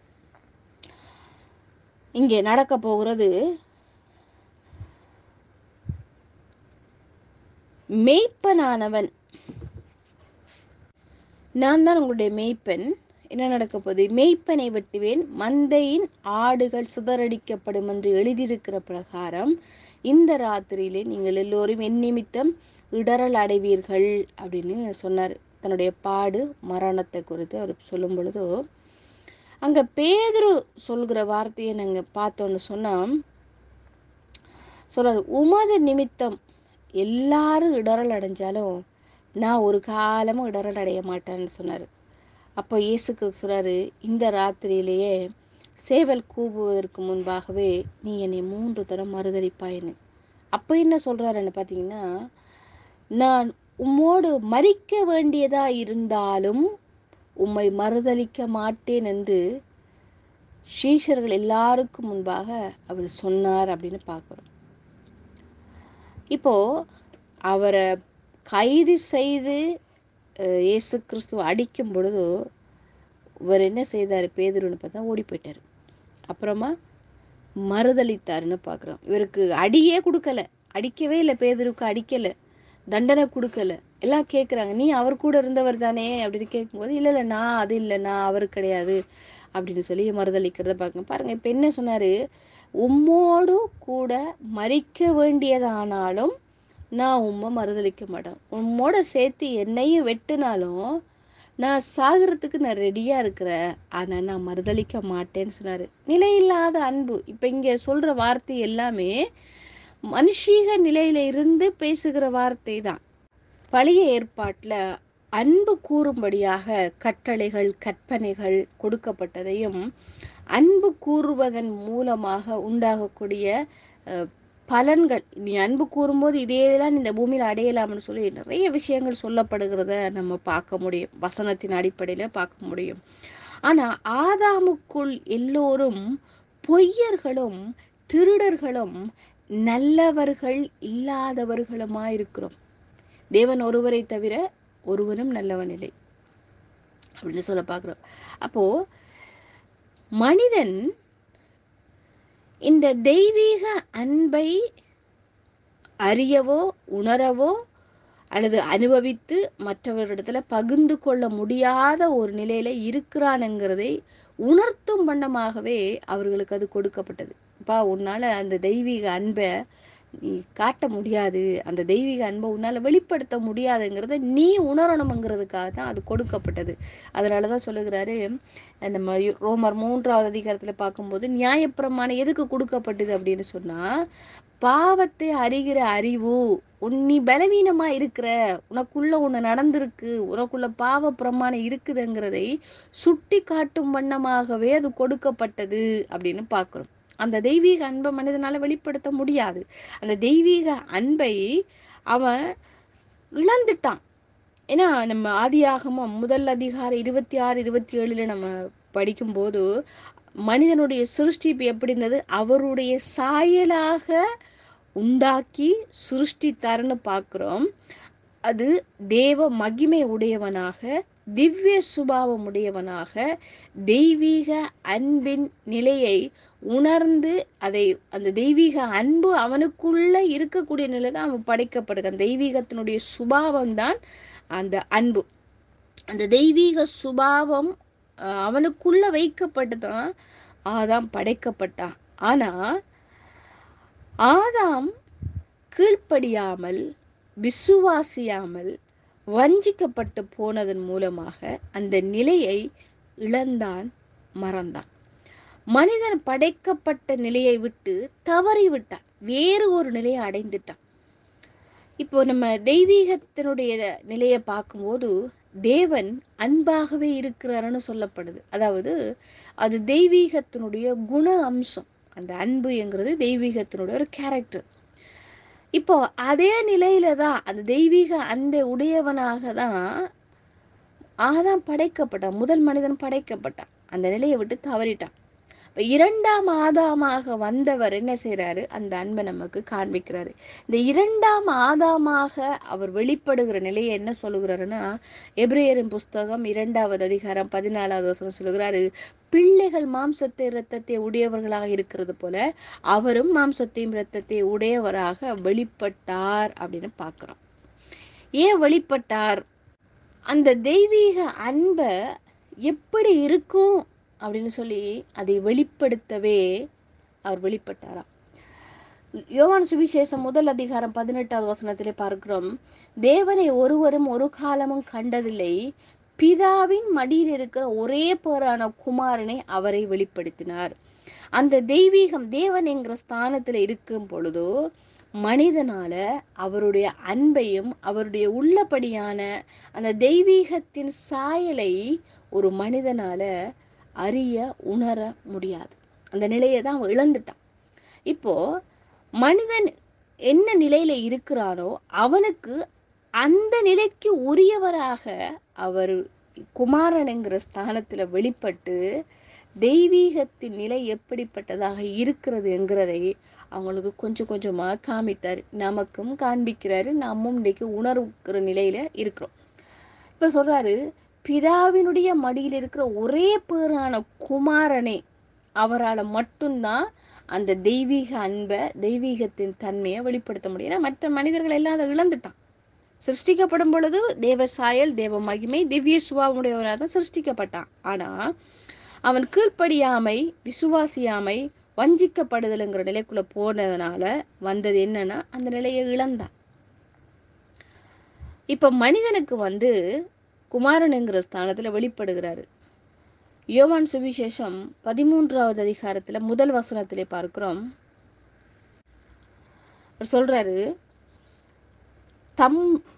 இங்கே நடக்க போகிறது மேய்ப்பனானவன், நான் தான் உங்களுடைய மேய்ப்பன். என்ன நடக்க போகுது? மேய்ப்பனை வெட்டுவேன், மந்தையின் ஆடுகள் சிதறடிக்கப்படும் என்று எழுதியிருக்கிற பிரகாரம் இந்த ராத்திரியிலே நீங்கள் எல்லோரும் என் நிமித்தம் இடரல் அடைவீர்கள் அப்படின்னு சொன்னார். தன்னுடைய பாடு மரணத்தை குறித்து அவர் சொல்லும் பொழுதோ அங்க பேதுரு சொல்கிற வார்த்தையை நாங்க பார்த்தோன்னு சொன்னா சொல்றாரு, உமது நிமித்தம் எல்லாரும் இடரல் அடைஞ்சாலும் நான் ஒரு காலமும் இடரல் அடைய மாட்டேன்னு சொன்னாரு. அப்போ இயேசுக்கு சொல்றாரு, இந்த ராத்திரியிலேயே சேவல் கூவுவதற்கு முன்பாகவே நீ என்னை மூன்று தரம் மறுதலிப்பாயின்னு. அப்போ என்ன சொல்றாருன்னு பார்த்தீங்கன்னா, நான் உம்மோடு மரிக்க வேண்டியதா இருந்தாலும் உம்மை மறுதலிக்க மாட்டேன் என்று சீஷர்கள் எல்லாருக்கும் முன்பாக அவர் சொன்னார் அப்படின்னு பார்க்குறோம். இப்போ அவரை கைது செய்து இயேசு கிறிஸ்துவ அடிக்கும் பொழுது இவர் என்ன செய்தார்? பேதுருன்னு பார்த்தா ஓடி போயிட்டார். அப்புறமா மறுதளித்தாருன்னு பார்க்குறோம். இவருக்கு அடியே கொடுக்கல, அடிக்கவே இல்லை, பேதுருக்கு அடிக்கலை, தண்டனை கொடுக்கல. எல்லாம் கேட்குறாங்க, நீ அவர் கூட இருந்தவர் தானே அப்படின்னு கேட்கும்போது, இல்லை இல்லை நான் அது இல்லை, நான் அவர் கிடையாது அப்படின்னு சொல்லி மறுதளிக்கிறத பார்க்க பாருங்க. இப்போ என்ன சொன்னார்? உம்மோடு கூட மரிக்க வேண்டியதானாலும் நான் உம்மை மறுதளிக்க மாட்டேன், உம்மோட சேர்த்து என்னையும் வெட்டினாலும் நான் சாகிறதுக்கு நான் ரெடியாக இருக்கிறேன், ஆனால் நான் மறுதளிக்க மாட்டேன்னு சொன்னார். நிலையில்லாத அன்பு. இப்போ இங்கே சொல்கிற வார்த்தை எல்லாமே மனுஷீக நிலையில இருந்து பேசுகிற வார்த்தை தான். பழைய ஏற்பாட்டில் அன்பு கூறும்படியாக கட்டளைகள் கற்பனைகள் கொடுக்கப்பட்டதையும் அன்பு கூறுவதன் மூலமாக உண்டாகக்கூடிய பலன்கள், நீ அன்பு கூறும்போது இதேதான் இந்த பூமியில் அடையலாம்னு சொல்லி நிறைய விஷயங்கள் சொல்லப்படுகிறத நம்ம பார்க்க முடியும், வசனத்தின் அடிப்படையில் பார்க்க முடியும். ஆனால் ஆதாமுக்குள் எல்லோரும் பொய்யர்களும் திருடர்களும் நல்லவர்கள் இல்லாதவர்களுமா இருக்கிறோம். தேவன் ஒருவரை தவிர ஒருவனும் நல்லவன் இல்லை அப்படின்னு சொல்ல பார்க்கிறோம். அப்போ மனிதன் இந்த தெய்வீக அன்பை அறியவோ உணரவோ அல்லது அனுபவித்து மற்றவர்களிடத்துல பகிர்ந்து கொள்ள முடியாத ஒரு நிலையில இருக்கிறானுங்கிறதை உணர்த்தும் வண்ணமாகவே அவர்களுக்கு அது கொடுக்கப்பட்டது. அப்பா, உன்னால அந்த தெய்வீக அன்பை நீ காட்ட முடியாது, அந்த தெய்வீக அன்பை உன்னால வெளிப்படுத்த முடியாதுங்கிறத நீ உணரணுங்கிறதுக்காக தான் அது கொடுக்கப்பட்டது. அதனாலதான் சொல்லுகிறாரு, நம்ம ரோமர் மூன்றாவது அதிகாரத்துல பார்க்கும்போது நியாயப்பிரமாணம் எதுக்கு கொடுக்கப்பட்டது அப்படின்னு சொன்னா, பாவத்தை அறிகிற அறிவு, உன் நீ பலவீனமா இருக்கிற, உனக்குள்ள ஒண்ணு நடந்திருக்கு, உனக்குள்ள பாவ பிரமாணம் இருக்குதுங்கிறதை சுட்டி காட்டும் வண்ணமாகவே அது கொடுக்கப்பட்டது அப்படின்னு பார்க்கிறோம். அந்த தெய்வீக அன்பை மனிதனால வெளிப்படுத்த முடியாது. அந்த தெய்வீக அன்பை அவன் இழந்துட்டான். ஏன்னா நம்ம ஆதியாகமம் முதல் அதிகாரம் இருபத்தி ஆறு இருபத்தி ஏழுல நம்ம படிக்கும்போது மனிதனுடைய சிருஷ்டிப்பு எப்படி இருந்தது? அவருடைய சாயலாக உண்டாக்கி சிருஷ்டித்தாருன்னு பார்க்கிறோம். அது தேவ மகிமை உடையவனாக, திவ்ய சுபாவம் உடையவனாக, தெய்வீக அன்பின் நிலையை உணர்ந்து அதை அந்த தெய்வீக அன்பு அவனுக்குள்ள இருக்கக்கூடிய நிலை தான் அவன் படைக்கப்படுகிறான். தெய்வீகத்தினுடைய சுபாவம் தான் அந்த அன்பு. அந்த தெய்வீக சுபாவம் அவனுக்குள்ள வைக்கப்பட்டு தான் ஆதாம் படைக்கப்பட்டான். ஆனா ஆதாம் கீழ்ப்படியாமல், விசுவாசியாமல், வஞ்சிக்கப்பட்டு போனதன் மூலமாக அந்த நிலையை இழந்தான், மறந்தான். மனிதன் படைக்கப்பட்ட நிலையை விட்டு தவறி விட்டான், வேறு ஒரு நிலையை அடைந்துட்டான். இப்போ நம்ம தெய்வீகத்தினுடைய நிலையை பார்க்கும்போது தேவன் அன்பாகவே இருக்கிறாருன்னு சொல்லப்படுது. அதாவது அது தெய்வீகத்தினுடைய குண அம்சம். அந்த அன்பு என்கிறது தெய்வீகத்தினுடைய ஒரு கேரக்டர். இப்போ அதே நிலையில தான் அந்த தெய்வீக அன்பை உடையவனாக தான் ஆதாம் படைக்கப்பட்டான். முதல் மனிதன் படைக்கப்பட்டான். அந்த நிலையை விட்டு தவறிட்டான். இப்போ இரண்டாம் ஆதாமாக வந்தவர் என்ன செய்யறாரு? அந்த அன்பை நமக்கு காண்பிக்கிறாரு. இந்த இரண்டாம் ஆதாமாக அவர் வெளிப்படுகிற நிலையை என்ன சொல்லுகிறாருன்னா, எபிரேயரின் புஸ்தகம் இரண்டாவது அதிகாரம் பதினாலாவது வசனம் சொல்லுகிறாரு, பிள்ளைகள் மாம்சத்தை இரத்தத்தை உடையவர்களாக இருக்கிறது போல அவரும் மாம்சத்தையும் இரத்தத்தை உடையவராக வெளிப்பட்டார் அப்படின்னு பார்க்கிறோம். ஏன் வெளிப்பட்டார்? அந்த தெய்வீக அன்பை எப்படி இருக்கும் அப்படின்னு சொல்லி அதை வெளிப்படுத்தவே அவர் வெளிப்பட்டாராம். யோவான் சுவிசேஷம் முதல் அதிகாரம் பதினெட்டாவது வசனத்திலே பார்க்கிறோம், தேவனை ஒருவரும் ஒரு காலமும் கண்டதில்லை, பிதாவின் மடியில் இருக்கிற ஒரே பேரான குமாரனை அவரை வெளிப்படுத்தினார். அந்த தெய்வீகம் தேவன் என்கிற ஸ்தானத்துல இருக்கும் பொழுதோ மனிதனால அவருடைய அன்பையும் அவருடைய உள்ளபடியான அந்த தெய்வீகத்தின் சாயலை ஒரு மனிதனால அறிய உணர முடியாது. அந்த நிலையை தான் அவன் இழந்துட்டான். இப்போ மனிதன் என்ன நிலையில இருக்கிறானோ அவனுக்கு அந்த நிலைக்கு உரியவராக அவர் குமாரன் என்கிற ஸ்தானத்துல வெளிப்பட்டு தெய்வீகத்தின் நிலை எப்படிப்பட்டதாக இருக்கிறது என்கிறதை அவங்களுக்கு கொஞ்சம் கொஞ்சமா காமித்தாரு, நமக்கும் காண்பிக்கிறாரு. நாமும் இன்னைக்கு உணர்வுக்கிற நிலையில இருக்கிறோம். இப்ப சொல்றாரு, பிதாவினுடைய மடியில் இருக்கிற ஒரே பேரான குமாரனே, அவரால் மட்டும்தான் அந்த தெய்வீக அன்பை தெய்வீகத்தின் தன்மையை வெளிப்படுத்த முடியும். மற்ற மனிதர்கள் எல்லாம் அதை இழந்துட்டான். சிருஷ்டிக்கப்படும் பொழுது தேவ சாயல், தேவ மகிமை, திவ்ய சுபாவமுடையவனாக தான் சிருஷ்டிக்கப்பட்டான். ஆனா அவன் கீழ்ப்படியாமை, விசுவாசியாமை, வஞ்சிக்கப்படுதலுங்கிற நிலைக்குள்ள போனதுனால வந்தது என்னன்னா அந்த நிலையை இழந்தான். இப்ப மனிதனுக்கு வந்து குமாரனுங்கிற ஸ்தானத்துல வெளிப்படுகிறாரு. யோவான் சுவிசேஷம் பதிமூன்றாவது அதிகாரத்துல முதல் வசனத்திலே பார்க்கிறோம், சொல்றாரு, தம்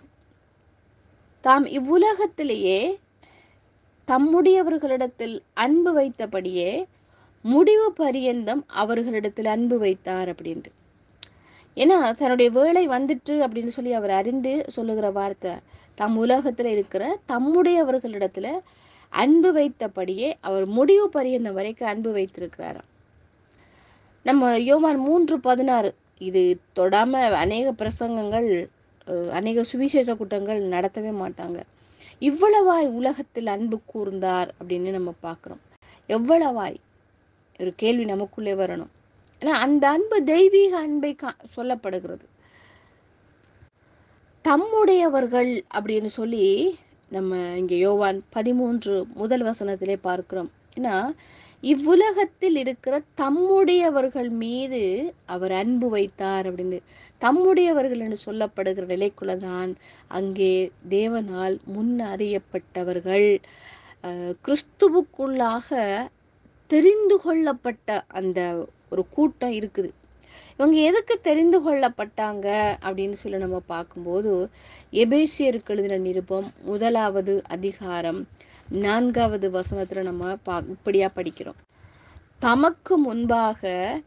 தாம் இவ்வுலகத்திலேயே தம்முடையவர்களிடத்தில் அன்பு வைத்தபடியே முடிவு பரியந்தம் அவர்களிடத்தில் அன்பு வைத்தார் அப்படின்ட்டு. ஏன்னா தன்னுடைய வேலை வந்துட்டு அப்படின்னு சொல்லி அவர் அறிந்து சொல்லுகிற வார்த்தை, தம் உலகத்துல இருக்கிற தம்முடையவர்களிடத்துல அன்பு வைத்தபடியே அவர் முடிவு பரியந்தம் வரைக்கும் அன்பு வைத்திருக்கிறாராம். நம்ம யோவான் மூன்று பதினாறு இது தொடாம அநேக பிரசங்கங்கள், அநேக சுவிசேஷ கூட்டங்கள் நடத்தவே மாட்டாங்க. இவ்வளவாய் உலகத்தில் அன்பு கூர்ந்தார் அப்படின்னு நம்ம பார்க்கிறோம். எவ்வளவாய் ஒரு கேள்வி நமக்குள்ளே வரணும். ஏன்னா அந்த அன்பு தெய்வீக அன்பை கா சொல்லப்படுகிறது. தம்முடையவர்கள் அப்படின்னு சொல்லி நம்ம இங்க யோவான் பதிமூன்று முதல் வசனத்திலே பார்க்கிறோம். ஏன்னா இவ்வுலகத்தில் இருக்கிற தம்முடையவர்கள் மீது அவர் அன்பு வைத்தார் அப்படின்னு. தம்முடையவர்கள் என்று சொல்லப்படுகிற நிலைக்குள்ளதான் அங்கே தேவனால் முன் அறியப்பட்டவர்கள், அஹ் கிறிஸ்துவுக்குள்ளாக தெரிந்து கொள்ளப்பட்ட அந்த ஒரு கூட்டம் இருக்குது. இவங்க எதுக்கு தெரிந்து கொள்ளப்பட்டாங்க அப்படின்னு சொல்லி நம்ம பார்க்கும்போது, எபேசியருக்கு எழுதின நிருபம் முதலாவது அதிகாரம் நான்காவது வசனத்துல நம்ம பா இப்படியா படிக்கிறோம், தமக்கு முன்பாக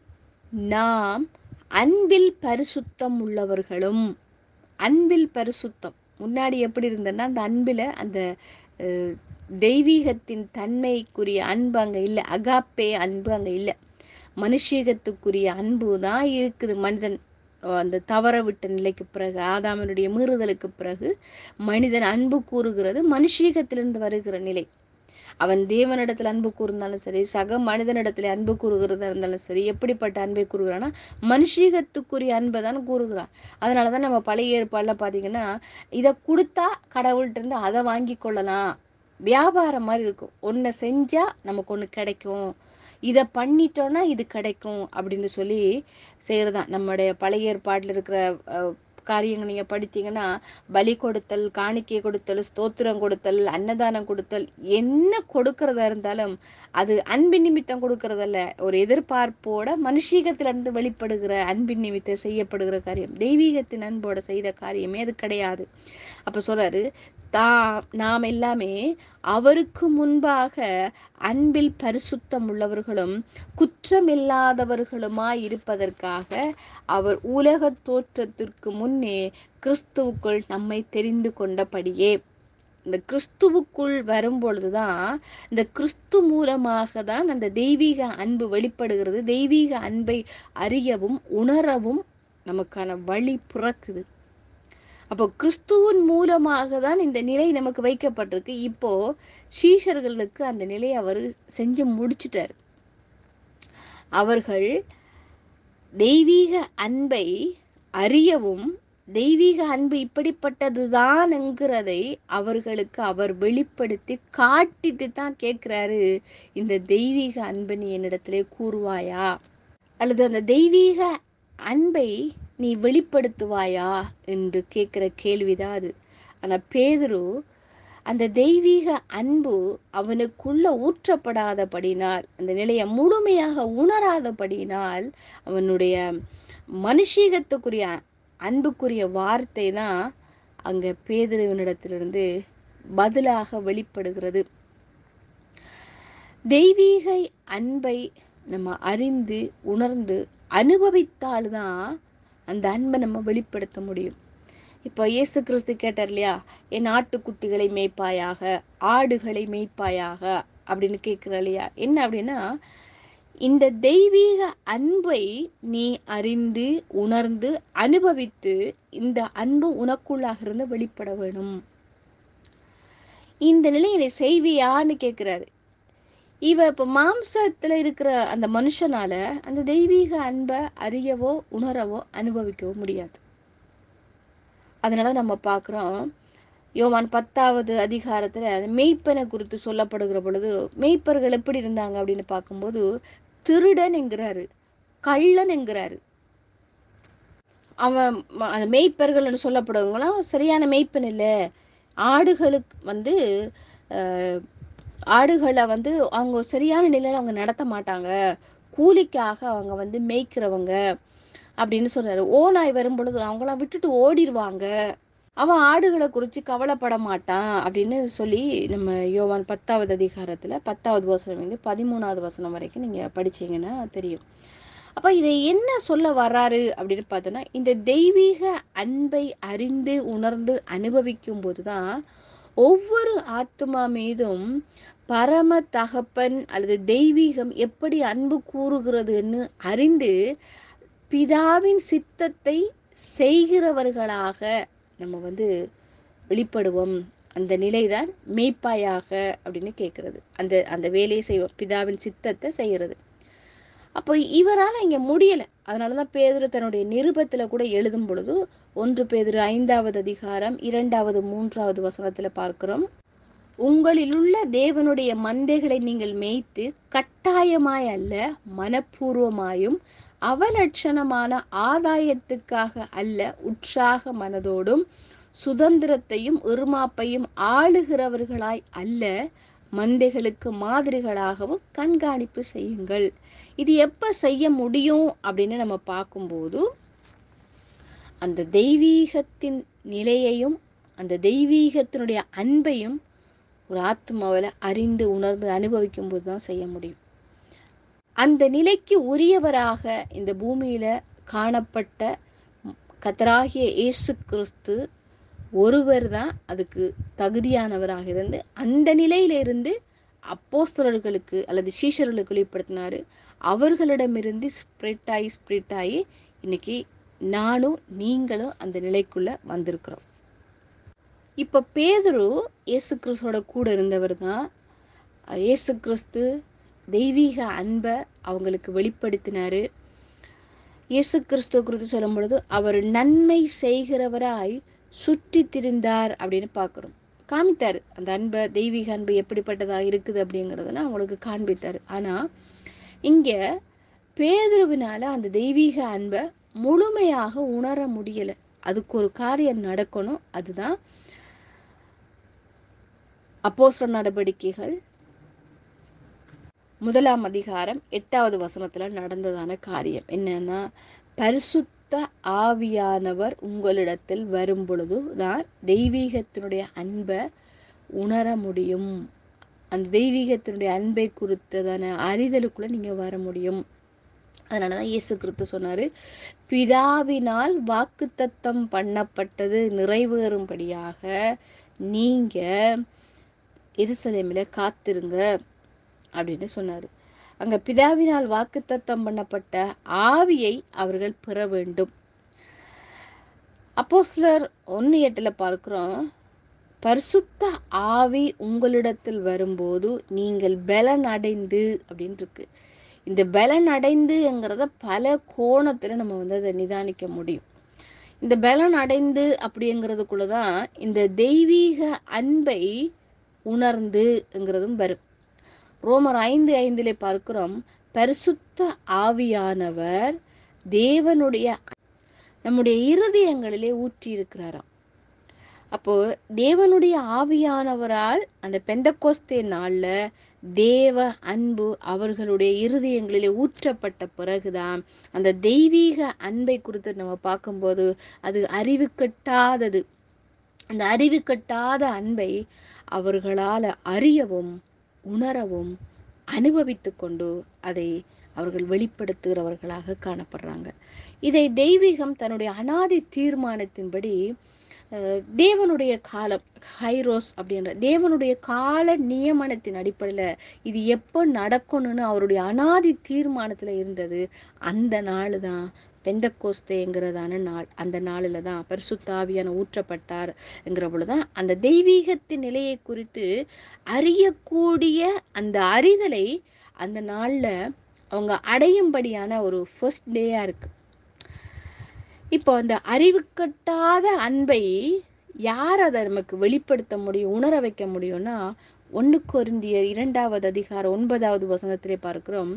நாம் அன்பில் பரிசுத்தம் உள்ளவர்களும். அன்பில் பரிசுத்தம் முன்னாடி எப்படி இருந்ததுன்னா அந்த அன்பில் அந்த தெய்வீகத்தின் தன்மைக்குரிய அன்பு அங்கே இல்லை. அகாப்பே அன்பு அங்கே இல்லை. மனுஷீகத்துக்குரிய அன்பு தான் இருக்குது. மனிதன் அந்த தவற விட்ட நிலைக்கு பிறகு, ஆதாமனுடைய மீறுதலுக்கு பிறகு மனிதன் அன்பு கூறுகிறது மனுஷீகத்திலிருந்து வருகிற நிலை. அவன் தேவனிடத்தில் அன்பு கூறுந்தாலும் சரி, சக மனிதனிடத்துல அன்பு கூறுகிறதா இருந்தாலும் சரி, எப்படிப்பட்ட அன்பை கூறுகிறான்னா மனுஷீகத்துக்குரிய அன்பை தான் கூறுகிறான். அதனாலதான் நம்ம பழைய ஏற்பாடுல பாத்தீங்கன்னா இதை கொடுத்தா கடவுள்கிட்ட இருந்து அதை வாங்கி கொள்ளலாம், வியாபாரம் மாதிரி இருக்கும். ஒன்றை செஞ்சா நமக்கு ஒன்று கிடைக்கும், இதை பண்ணிட்டோன்னா இது கிடைக்கும் அப்படின்னு சொல்லி செய்யறதான். நம்முடைய பழைய ஏற்பாட்டில் இருக்கிற காரியங்கள் நீங்க படித்தீங்கன்னா பலி கொடுத்தல், காணிக்கை கொடுத்தல், ஸ்தோத்திரம் கொடுத்தல், அன்னதானம் கொடுத்தல், என்ன கொடுக்கறதா இருந்தாலும் அது அன்பின் நிமித்தம் கொடுக்கறதல்ல, ஒரு எதிர்பார்ப்போட மனுஷீகத்திலிருந்து வெளிப்படுகிற அன்பின் நிமித்தம் செய்யப்படுகிற காரியம். தெய்வீகத்தின் அன்போட செய்த காரியமே அது கிடையாது. அப்ப சொல்றாரு, தா நாம் எல்லாமே அவருக்கு முன்பாக அன்பில் பரிசுத்தம் உள்ளவர்களும் குற்றமில்லாதவர்களுமாய் இருப்பதற்காக அவர் உலக தோற்றத்திற்கு முன்னே கிறிஸ்துவுக்குள் நம்மை தெரிந்து கொண்டபடியே. இந்த கிறிஸ்துவுக்குள் வரும் பொழுதுதான், இந்த கிறிஸ்து மூலமாக தான் அந்த தெய்வீக அன்பு வெளிப்படுகிறது. தெய்வீக அன்பை அறியவும் உணரவும் நமக்கான வழி பிறக்குது. அப்போ கிறிஸ்துவின் மூலமாக தான் இந்த நிலை நமக்கு வைக்கப்பட்டிருக்கு. இப்போ சீஷர்களுக்கு அந்த நிலையை அவர் செஞ்சு முடிச்சிட்டார். அவர்கள் தெய்வீக அன்பை அறியவும், தெய்வீக அன்பு இப்படிப்பட்டதுதான் என்கிறதை அவர்களுக்கு அவர் வெளிப்படுத்தி காட்டிட்டு தான் கேட்கிறாரு, இந்த தெய்வீக அன்பை நீ என்னிடத்திலே கூறுவாயா, அல்லது அந்த தெய்வீக அன்பை நீ வெளிப்படுத்துவாயா என்று கேட்கிற கேள்விதான் அது. ஆனா பேதுரு அந்த தெய்வீக அன்பு அவனுக்குள்ள ஊற்றப்படாதபடினால், அந்த நிலையை முழுமையாக உணராதபடினால், அவனுடைய மனுஷீகத்துக்குரிய அன்புக்குரிய வார்த்தை தான் அங்க பேதுருவினிடத்திலிருந்து பதிலாக வெளிப்படுகிறது. தெய்வீக அன்பை நம்ம அறிந்து உணர்ந்து அனுபவித்தால்தான் அந்த அன்பை நம்ம வெளிப்படுத்த முடியும். இப்போ இயேசு கிறிஸ்து கேட்டார் இல்லையா, என் ஆட்டுக்குட்டிகளை மேய்ப்பாயாக, ஆடுகளை மேய்ப்பாயாக அப்படின்னு கேட்கிற இல்லையா. என்ன அப்படின்னா, இந்த தெய்வீக அன்பை நீ அறிந்து உணர்ந்து அனுபவித்து இந்த அன்பு உனக்குள்ளாக இருந்து வெளிப்பட வேணும். இந்த நிலையை செய்வியான்னு கேட்கிறாரு. இவ இப்ப மாம்சத்துல இருக்கிற அந்த மனுஷனால அந்த தெய்வீக அன்பை அறியவோ உணரவோ அனுபவிக்கவோ முடியாது. அதனால நம்ம பார்க்கிறோம், யோவான் பத்தாவது அதிகாரத்துல மெய்ப்பனை குறித்து சொல்லப்படுகிற பொழுது மெய்ப்பர்கள் எப்படி இருந்தாங்க அப்படின்னு பார்க்கும்போது திருடன் என்கிறாரு, கள்ளன் என்கிறாரு. அவன் அந்த மெய்ப்பர்கள் சொல்லப்படுவவங்களாம் சரியான மெய்ப்பன் இல்லை. ஆடுகளுக்கு வந்து அஹ் ஆடுகளை வந்து அவங்க சரியான நிலையில அவங்க நடத்த மாட்டாங்க, கூலிக்காக அவங்க வந்து மேய்க்கிறவங்க அப்படின்னு சொல்றாரு. ஓநாய் வரும் பொழுது அவங்களாம் விட்டுட்டு ஓடிடுவாங்க, அவன் ஆடுகளை குறித்து கவலைப்பட மாட்டான் அப்படின்னு சொல்லி நம்ம யோவான் பத்தாவது அதிகாரத்துல பத்தாவது வசனம் வந்து பதிமூணாவது வசனம் வரைக்கும் நீங்க படிச்சீங்கன்னா தெரியும். அப்ப இதை என்ன சொல்ல வர்றாரு அப்படின்னு பார்த்தோன்னா, இந்த தெய்வீக அன்பை அறிந்து உணர்ந்து அனுபவிக்கும் போதுதான் ஒவ்வொரு ஆத்மா மீதும் பரம தகப்பன் அல்லது தெய்வீகம் எப்படி அன்பு கூறுகிறதுன்னு அறிந்து பிதாவின் சித்தத்தை செய்கிறவர்களாக நம்ம வந்து வெளிப்படுவோம். அந்த நிலைதான் மேய்ப்பாயாக அப்படின்னு கேட்கறது. அந்த அந்த வேலையை செய்வோம், பிதாவின் சித்தத்தை செய்கிறது. அப்போ இவரால் இங்க முடியல. அதனாலதான் பேதுரு தன்னுடைய நிருபத்துல கூட எழுதும் பொழுது ஒன்று பேதுரு ஐந்தாவது அதிகாரம் இரண்டாவது மூன்றாவது வசனத்துல பார்க்கிறோம், உங்களிலுள்ள தேவனுடைய மந்தைகளை நீங்கள் மேய்த்து கட்டாயமாய் அல்ல மனப்பூர்வமாயும் அவலட்சணமான ஆதாயத்துக்காக அல்ல உற்சாக மனதோடும் சுதந்திரத்தையும் இருமாப்பையும் ஆளுகிறவர்களாய் அல்ல மந்தைகளுக்கு மாதிரிகளாகவும் கண்காணிப்பு செய்யுங்கள். இது எப்ப செய்ய முடியும் அப்படின்னு நம்ம பார்க்கும்போது அந்த தெய்வீகத்தின் நிலையையும் அந்த தெய்வீகத்தினுடைய அன்பையும் ஒரு ஆத்மாவில் அறிந்து உணர்ந்து அனுபவிக்கும் போது தான் செய்ய முடியும். அந்த நிலைக்கு உரியவராக இந்த பூமியில காணப்பட்ட கர்த்தராகிய இயேசு கிறிஸ்து ஒருவர் தான் அதுக்கு தகுதியானவராக இருந்து அந்த நிலையிலிருந்து அப்போஸ்தலர்களுக்கு அல்லது சீஷர்களுக்கு வெளிப்படுத்தினாரு. அவர்களிடமிருந்து ஸ்ப்ரெட் ஆகி ஸ்ப்ரெட் ஆகி இன்னைக்கு நானும் நீங்களும் அந்த நிலைக்குள்ள வந்திருக்கிறோம். இப்ப பேதுரு இயேசு கிறிஸ்துவோட கூட இருந்தவர் தான். இயேசு கிறிஸ்து தெய்வீக அன்பை அவங்களுக்கு வெளிப்படுத்தினாரு. இயேசு கிறிஸ்துவ குறித்து சொல்லும் பொழுது அவர் நன்மை செய்கிறவராய் சுற்றி திரிந்தார் அப்படின்னு பார்க்குறோம். காமித்தார் அந்த அன்பை, தெய்வீக அன்பு எப்படிப்பட்டதாக இருக்குது அப்படிங்கிறதுனா அவங்களுக்கு காண்பித்தார். ஆனால் இங்கே பேதுருவினால அந்த தெய்வீக அன்பை முழுமையாக உணர முடியலை. அதுக்கு ஒரு காரியம் நடக்கணும். அதுதான் அப்போஸ்தலர் நடவடிக்கைகள் முதலாம் அதிகாரம் எட்டாவது வசனத்துல நடந்ததான காரியம் என்னன்னா, பரிசுத்த ஆவியானவர் உங்களிடத்தில் வரும் பொழுது தான் தெய்வீகத்தினுடைய அன்பை உணர முடியும். அந்த தெய்வீகத்தினுடைய அன்பை குறித்ததான அறிதலுக்குள்ள நீங்க வர முடியும். அதனாலதான் இயேசு கிறிஸ்து சொன்னாரு, பிதாவினால் வாக்குத்தத்தம் பண்ணப்பட்டது நிறைவேறும்படியாக நீங்க எருசலேமில காத்திருங்க அப்படின்னு சொன்னாரு. அங்க பிதாவினால் வாக்குத்தத்தம் பண்ணப்பட்ட ஆவியை அவர்கள் பெற வேண்டும். அப்போஸ்தலர் ஒன்னு எட்டுல பார்க்கிறோம், பரிசுத்த ஆவி உங்களிடத்தில் வரும்போது நீங்கள் பலன் அடைந்து அப்படின்னு இருக்கு. இந்த பலன் அடைந்துங்கிறத பல கோணத்துல நம்ம வந்து அதை நிதானிக்க முடியும். இந்த பலன் அடைந்து அப்படிங்கிறதுக்குள்ளதான் இந்த தெய்வீக அன்பை உணர்ந்துங்கிறதும் வரும். ரோமர் ஐந்து ஐந்திலே பார்க்கிறோம், பரிசுத்த ஆவியானவர் தேவனுடைய நம்முடைய இருதயங்களிலே ஊற்றி இருக்கிறாராம். அப்போ தேவனுடைய ஆவியானவரால் அந்த பெந்தெக்கோஸ்தே நாள்ல தேவ அன்பு அவர்களுடைய இருதயங்களிலே ஊற்றப்பட்ட பிறகுதான் அந்த தெய்வீக அன்பை குறித்து நம்ம பார்க்கும்போது அது அறிவு கட்டாதது. அந்த அறிவு கட்டாத அன்பை அவர்களால் அறியவும் உணரவும் அனுபவித்து கொண்டு அதை அவர்கள் வெளிப்படுத்துகிறவர்களாக காணப்படுறாங்க. இதை தெய்வீகம் தன்னுடைய அனாதி தீர்மானத்தின்படி தேவனுடைய காலம் ஹைரோஸ் அப்படின்ற தேவனுடைய கால நியமனத்தின் அடிப்படையில் இது எப்போ நடக்கணும்னு அவருடைய அனாதி தீர்மானத்தில் இருந்தது. அந்த நாள் தான் பெந்தெக்கோஸ்தேங்கிறதான நாள். அந்த நாளில் தான் பரிசுத்த ஆவியான ஊற்றப்பட்டார் என்கிற பொழுதுதான் அந்த தெய்வீகத்தின் நிலையை குறித்து அறியக்கூடிய அந்த அறிதலை அந்த நாளில் அவங்க அடையும்படியான ஒரு ஃபர்ஸ்ட் டேயா இருக்கு. இப்போ அந்த அறிவு கட்டாத அன்பை யார் அதை நமக்கு வெளிப்படுத்த முடியும், உணர வைக்க முடியும்னா, ஒன்று கொரிந்தியர் இரண்டாவது அதிகாரம் ஒன்பதாவது வசனத்திலே பார்க்கிறோம்,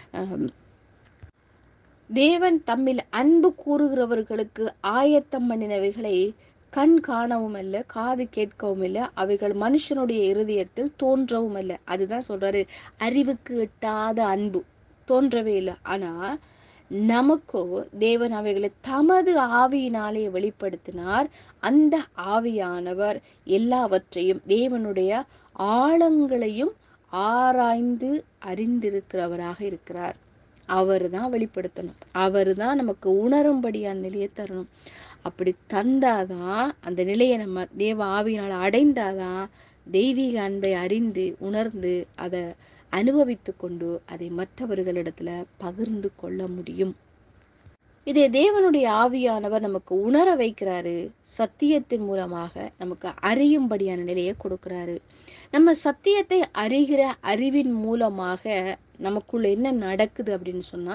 தேவன் தம்மில் அன்பு கூறுகிறவர்களுக்கு ஆயத்தம் பண்ணினவைகளை கண் காணவும் இல்லை, காது கேட்கவும் இல்லை, அவைகள் மனுஷனுடைய இருதயத்தில் தோன்றவும் இல்லை. அதுதான் சொல்றாரு, அறிவுக்கு எட்டாத அன்பு தோன்றவே இல்லை. ஆனா நமக்கோ தேவன் அவைகளை தமது ஆவியினாலே வெளிப்படுத்தினார். அந்த ஆவியானவர் எல்லாவற்றையும் தேவனுடைய ஆழங்களையும் ஆராய்ந்து அறிந்திருக்கிறவராக இருக்கிறார். அவர் தான் வெளிப்படுத்தணும். அவர் தான் நமக்கு உணரும்படியான நிலையை தரணும். அப்படி தந்தாதான் அந்த நிலையை நம்ம தேவ ஆவியினால் அடைந்தாதான் தெய்வீக அன்பை அறிந்து உணர்ந்து அதை அனுபவித்து கொண்டு அதை மற்றவர்களிடத்துல பகிர்ந்து கொள்ள முடியும். இதை தேவனுடைய ஆவியானவர் நமக்கு உணர வைக்கிறாரு. சத்தியத்தின் மூலமாக நமக்கு அறியும்படியான நிலையை கொடுக்கிறாரு. நம்ம சத்தியத்தை அறிகிற அறிவின் மூலமாக நமக்குள்ள என்ன நடக்குது அப்படின்னு சொன்னா,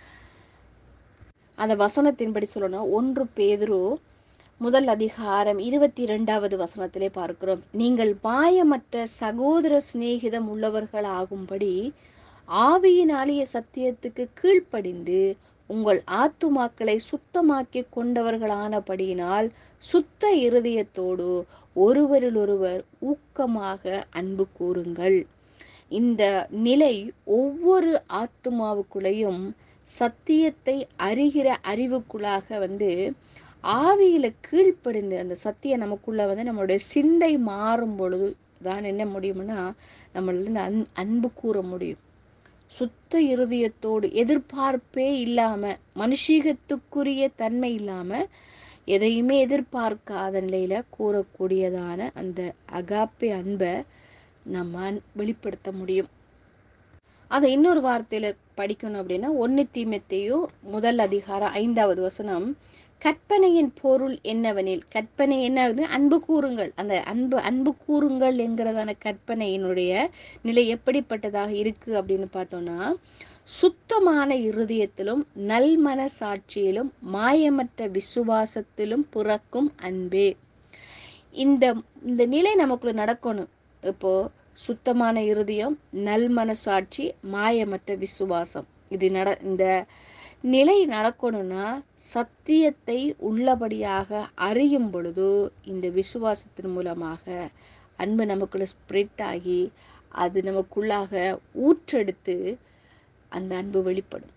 அந்த வசனத்தின்படி சொல்லணும், ஒன்று பேதுரு முதல் அதிகாரம் இருபத்தி இரண்டாவது வசனத்திலே பார்க்கிறோம், நீங்கள் மாயமற்ற சகோதர சிநேகிதம் உள்ளவர்கள் ஆகும்படி ஆவியினாலேயே சத்தியத்துக்கு கீழ்ப்படிந்து உங்கள் ஆத்துமாக்களை சுத்தமாக்கி கொண்டவர்களானபடியினால் சுத்த இருதயத்தோடு ஒருவரில் ஒருவர் ஊக்கமாக அன்பு கூறுங்கள். இந்த நிலை ஒவ்வொரு ஆத்துமாவுக்குள்ளையும் சத்தியத்தை அறிகிற அறிவுக்குள்ளாக வந்து ஆவியில கீழ்ப்படிந்து அந்த சத்தியம் நமக்குள்ள வந்து நம்மளுடைய சிந்தை மாறும் பொழுது தான் என்ன முடியும்னா நம்மள அன் அன்பு கூற முடியும். சுத்த இருதயத்தோடு எதிர்பார்ப்பே இல்லாம, மனுஷீகத்துக்குரிய தன்மை இல்லாம, எதையுமே எதிர்பார்க்காத நிலையில கூறக்கூடியதான அந்த அகாப்பே அன்பை நம்ம வெளிப்படுத்த முடியும். அதை இன்னொரு வார்த்தையில படிக்கணும் அப்படின்னா, ஒன்னு தீமோத்தேயு முதல் அதிகாரம் ஐந்தாவது வசனம், கற்பனையின் பொருள் என்னவெனில், கற்பனை என்ன, அன்பு கூறுங்கள். அந்த அன்பு அன்பு கூறுங்கள் என்கிறதான கற்பனையினுடைய நிலை எப்படிப்பட்டதாக இருக்கு அப்படின்னு பார்த்தோம்னா, சுத்தமான இருதயத்திலும் நல்மன சாட்சியிலும் மாயமற்ற விசுவாசத்திலும் பிறக்கும் அன்பே. இந்த இந்த நிலை நமக்குள்ள நடக்கணும். இப்போ சுத்தமான இருதயம், நல்மனசாட்சி, மாயமற்ற விசுவாசம், இது நட இந்த நிலை நடக்கணும்னா சத்தியத்தை உள்ளபடியாக அறியும் பொழுது இந்த விசுவாசத்தின் மூலமாக அன்பு நமக்குள்ள ஸ்ப்ரெட் ஆகி அது நமக்குள்ளாக ஊற்றெடுத்து அந்த அன்பு வெளிப்படும்.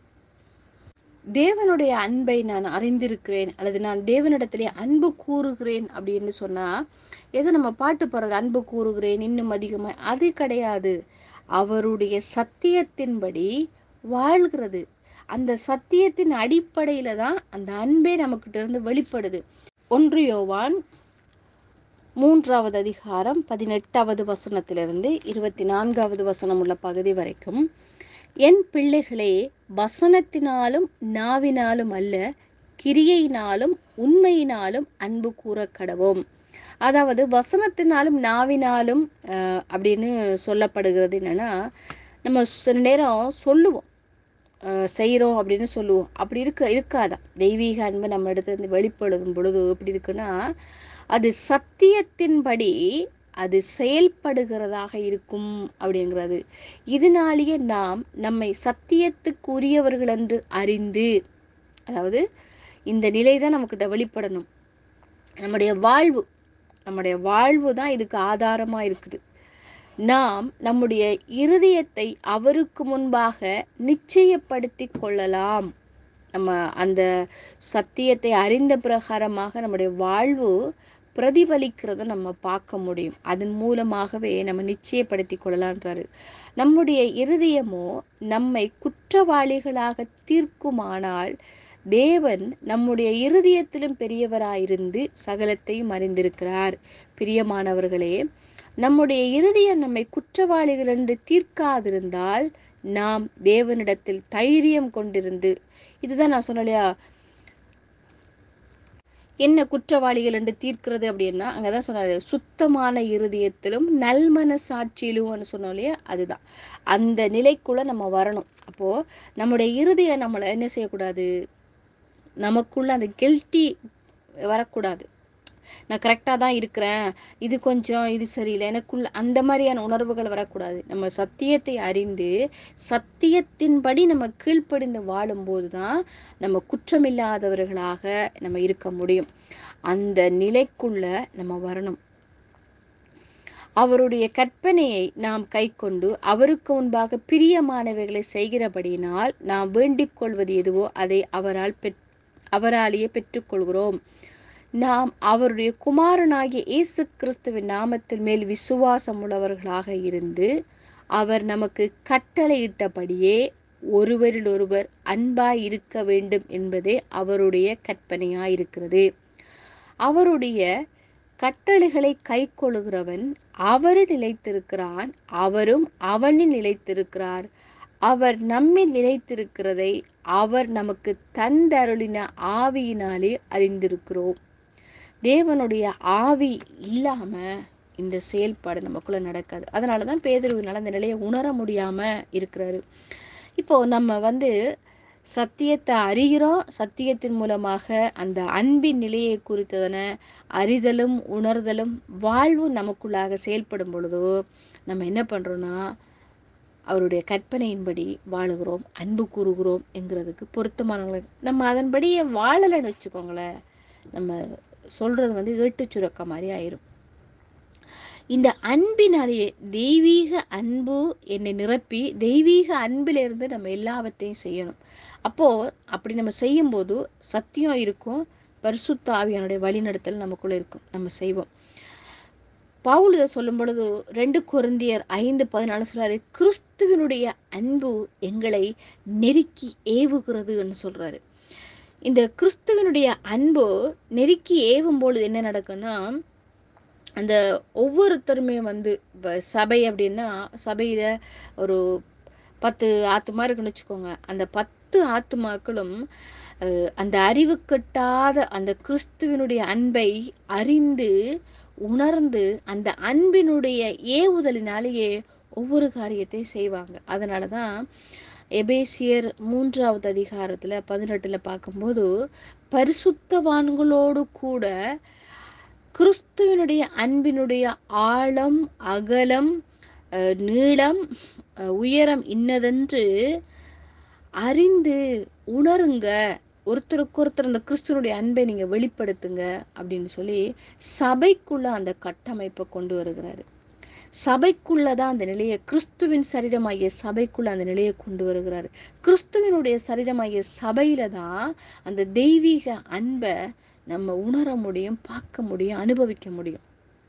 தேவனுடைய அன்பை நான் அறிந்திருக்கிறேன் அல்லது நான் தேவனிடத்திலே அன்பு கூறுகிறேன் அப்படின்னு சொன்னா, ஏதோ நம்ம பாட்டு பாடுறது அன்பு கூறுகிறேன் இன்னும் அதிகமாக, அது கிடையாது. அவருடைய சத்தியத்தின்படி வாழ்கிறது. அந்த சத்தியத்தின் அடிப்படையில தான் அந்த அன்பே நமக்கிட்ட இருந்து வெளிப்படுது. ஒன்று யோவான் மூன்றாவது அதிகாரம் பதினெட்டாவது வசனத்திலிருந்து இருபத்தி நான்காவது வசனம் உள்ள பகுதி வரைக்கும், என் பிள்ளைகளே, வசனத்தினாலும் நாவினாலும் அல்ல, கிரியையினாலும் உண்மையினாலும் அன்பு கூற கடவோம். அதாவது வசனத்தினாலும் நாவினாலும் அஹ் அப்படின்னு சொல்லப்படுகிறது என்னன்னா, நம்ம சில நேரம் சொல்லுவோம், செய்கிறோம் அப்படின்னு சொல்லுவோம். அப்படி இருக்க இருக்காதான் தெய்வீக அன்பு நம்ம இடத்துல வெளிப்படும் பொழுது எப்படி இருக்குன்னா, அது சத்தியத்தின்படி அது செயல்படுகிறதாக இருக்கும் அப்படிங்கிறது. இதனாலேயே நாம் நம்மை சத்தியத்துக்குரியவர்கள் என்று அறிந்து, அதாவது இந்த நிலை தான் நமக்கிட்ட வெளிப்படணும். நம்முடைய வாழ்வு நம்முடைய வாழ்வு தான் இதுக்கு ஆதாரமாக இருக்குது. நாம் நம்முடைய இருதயத்தை அவருக்கு முன்பாக நிச்சயப்படுத்தி கொள்ளலாம். நம்ம அந்த சத்தியத்தை அறிந்த பிரகாரமாக நம்முடைய வாழ்வு பிரதிபலிக்கிறத நம்ம பார்க்க முடியும். அதன் மூலமாகவே நம்ம நிச்சயப்படுத்தி கொள்ளலான்றாரு. நம்முடைய இருதயமோ நம்மை குற்றவாளிகளாக தீர்க்குமானால், தேவன் நம்முடைய இருதயத்திலும் பெரியவராயிருந்து சகலத்தையும் அறிந்திருக்கிறார். பிரியமானவர்களே, நம்முடைய இருதயம் நம்மை குற்றவாளிகள் என்று தீர்க்காதிருந்தால் நாம் தேவனிடத்தில் தைரியம் கொண்டிருந்து, இதுதான் நான் சொன்னலையா, என்ன குற்றவாளிகள் என்று தீர்க்கிறது அப்படின்னா, அங்கதான் சொன்னாரு சுத்தமான இருதயத்திலும் நல்மன சாட்சியிலும் சொன்னோம் இல்லையா, அதுதான் அந்த நிலைக்குள்ள நம்ம வரணும். அப்போ நம்முடைய இருதயம் நம்மளை என்ன செய்யக்கூடாது, நமக்குள்ள அந்த கில்ட்டி வரக்கூடாது. நான் கரெக்டாக தான் இருக்கிறேன், இது கொஞ்சம் இது சரியில்லை, எனக்குள்ள அந்த மாதிரியான உணர்வுகள் வரக்கூடாது. நம்ம சத்தியத்தை அறிந்து சத்தியத்தின்படி நம்ம கீழ்ப்படிந்து வாழும்போது தான் நம்ம குற்றமில்லாதவர்களாக நம்ம இருக்க முடியும். அந்த நிலைக்குள்ள நம்ம வரணும். அவருடைய கற்பனையை நாம் கை கொண்டு அவருக்கு முன்பாக பிரியமானவைகளை செய்கிறபடியினால் நாம் வேண்டிக் கொள்வது எதுவோ அதை அவரால் பெற் அவராலேயே பெற்றுக்கொள்கிறோம். நாம் அவருடைய குமாரனாகிய இயேசு கிறிஸ்துவின் நாமத்தின் மேல் விசுவாசம் உள்ளவர்களாக இருந்து அவர் நமக்கு கட்டளையிட்டபடியே ஒருவரில் ஒருவர் அன்பாய் இருக்க வேண்டும் என்பதே அவருடைய கற்பனையாயிருக்கிறது. அவருடைய கட்டளைகளை கை கொள்ளுகிறவன் அவரில் நிலைத்திருக்கிறான், அவரும் அவனில் நிலைத்திருக்கிறார். அவர் நம்மில் நிலைத்திருக்கிறதை அவர் நமக்கு தந்தருளின ஆவியினாலே அறிந்திருக்கிறோம். தேவனுடைய ஆவி இல்லாம இந்த செயல்பாடு நமக்குள்ள நடக்காது. அதனாலதான் பேதுருவினால அந்த நிலையை உணர முடியாம இருக்கிறாரு. இப்போ நம்ம வந்து சத்தியத்தை அறிகிறோம், சத்தியத்தின் மூலமாக அந்த அன்பின் நிலையை குறித்ததான அறிதலும் உணர்தலும் வாழ்வும் நமக்குள்ளாக செயல்படும் பொழுதோ நம்ம என்ன பண்றோம்னா, அவருடைய கற்பனையின்படி வாழுகிறோம், அன்பு கூறுகிறோம் என்கிறதுக்கு பொருத்தமானவங்க. நம்ம அதன்படியே வாழலைன்னு வச்சுக்கோங்களேன், நம்ம சொல்றது வந்து ஏட்டு சுரக்க மாதிரி ஆயிரும். இந்த அன்பினாலேயே தெய்வீக அன்பு என்னை நிரப்பி தெய்வீக அன்பிலிருந்து நம்ம எல்லாவற்றையும் செய்யணும். அப்போ அப்படி நம்ம செய்யும் போது சத்தியம் இருக்கும், பரிசுத்த ஆவியானுடைய வழிநடத்தல் நமக்குள்ள இருக்கும், நம்ம செய்வோம். பவுல் இதை சொல்லும் பொழுது ரெண்டு கொரிந்தியர் ஐந்து பதினாலு சொல்றாரு, கிறிஸ்து கிறிஸ்துவனுடைய அன்பு எங்களை நெருக்கி ஏவுகிறதுன்னு சொல்றாரு. இந்த கிறிஸ்துவனுடைய அன்பு நெருக்கி ஏவும் பொழுது என்ன நடக்குன்னா, அந்த ஒவ்வொருத்தருமே வந்து இப்போ சபை அப்படின்னா சபையில ஒரு பத்து ஆத்துமா இருக்குன்னு வச்சுக்கோங்க. அந்த பத்து ஆத்துமாக்களும் அந்த அறிவு கட்டாத அந்த கிறிஸ்துவனுடைய அன்பை அறிந்து உணர்ந்து அந்த அன்பினுடைய ஏவுதலினாலேயே ஒவ்வொரு காரியத்தை செய்வாங்க. அதனால தான் எபேசியர் மூன்றாவது அதிகாரத்துல பதினெட்டுல பார்க்கும்போது, பரிசுத்தவான்களோடு கூட கிறிஸ்துவனுடைய அன்பினுடைய ஆழம், அகலம், நீளம், உயரம் இன்னதென்று அறிந்து உணருங்க, ஒருத்தருக்கு ஒருத்தர் அந்த கிறிஸ்துவனுடைய அன்பை நீங்க வெளிப்படுத்துங்க அப்படின்னு சொல்லி சபைக்குள்ள அந்த கட்டமைப்பை கொண்டு வருகிறாரு. சபைக்குள்ளதான் அந்த நிலையை, கிறிஸ்துவின் சரீரமாகிய சபைக்குள்ள அந்த நிலையை கொண்டு வருகிறாரு. கிறிஸ்துவனுடைய சரீரமாகிய சபையில தான் அந்த தெய்வீக அன்பை நம்ம உணர முடியும், பார்க்க முடியும், அனுபவிக்க முடியும்.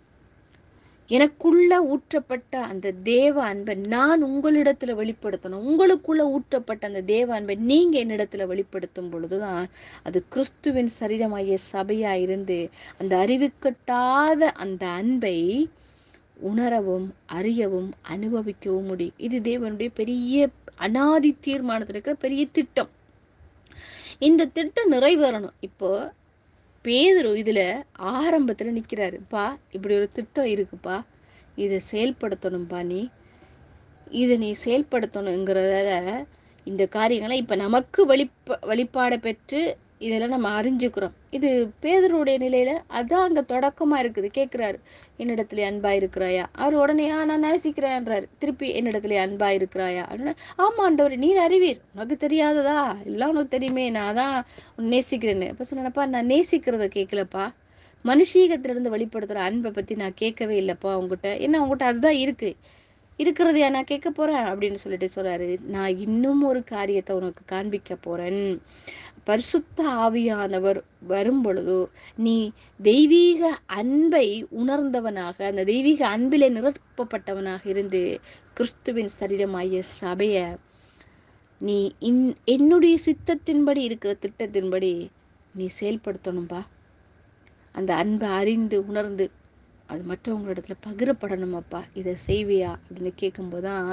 எனக்குள்ள ஊற்றப்பட்ட அந்த தேவ அன்பை நான் உங்களிடத்துல வெளிப்படுத்தணும். உங்களுக்குள்ள ஊற்றப்பட்ட அந்த தேவ அன்பை நீங்க என்னிடத்துல வெளிப்படுத்தும் பொழுதுதான் அது கிறிஸ்துவின் சரீரமாகிய சபையா இருந்து அந்த அறிவுக்கட்டாத அந்த அன்பை உணரவும், அறியவும், அனுபவிக்கவும் முடியும். இது தேவனுடைய பெரிய அனாதி தீர்மானத்தில் இருக்கிற பெரிய திட்டம். இந்த திட்டம் நிறைவேறணும். இப்போ பேதுரு இதுல ஆரம்பத்துல நிக்கிறாரு. பா, இப்படி ஒரு திட்டம் இருக்குப்பா, இதை செயல்படுத்தணும்பா, நீ இதை நீ செயல்படுத்தணுங்கிறத இந்த காரியங்களை இப்ப நமக்கு வெளிப்ப வெளிப்பாடை பெற்று இதெல்லாம் நம்ம அறிஞ்சுக்கிறோம். இது பேதுருடைய நிலையில அதான் அங்க தொடக்கமா இருக்குது. கேட்கிறாரு, என்னிடத்துல அன்பா இருக்கிறாயா? அவர் உடனே ஆ நான் நேசிக்கிறேன்றாரு. திருப்பி என்னிடத்துல அன்பா இருக்கிறாயா அப்படின்னா, ஆமா ஆண்டவர், நீர் அறிவீர், உனக்கு தெரியாததா? எல்லாம் உனக்கு தெரியுமே, நான் தான் நேசிக்கிறேன்னு. அப்ப சொன்னப்பா, நான் நேசிக்கிறத கேட்கலப்பா, மனுஷீகத்திலிருந்து வெளிப்படுத்துற அன்பை பத்தி நான் கேட்கவே இல்லைப்பா உங்ககிட்ட. என்ன உங்ககிட்ட அதுதான் இருக்கு, இருக்கிறதையா நான் கேட்க போறேன் அப்படின்னு சொல்லிட்டு சொல்றாரு. நான் இன்னும் ஒரு காரியத்தை உனக்கு காண்பிக்க போறேன். பரிசுத்த ஆவியானவர் வரும் பொழுது நீ தெய்வீக அன்பை உணர்ந்தவனாக, அந்த தெய்வீக அன்பிலே நிரப்பப்பட்டவனாக இருந்து கிறிஸ்துவின் சரீரமாகிய சபைய நீ இன் என்னுடைய சித்தத்தின்படி இருக்கிற திட்டத்தின்படி நீ செயல்படுத்தணும்பா. அந்த அன்பை அறிந்து உணர்ந்து அது மற்றவங்களிடத்துல பகிரப்படணும். அப்பா, இதை செய்வியா அப்படின்னு கேட்கும்போதுதான்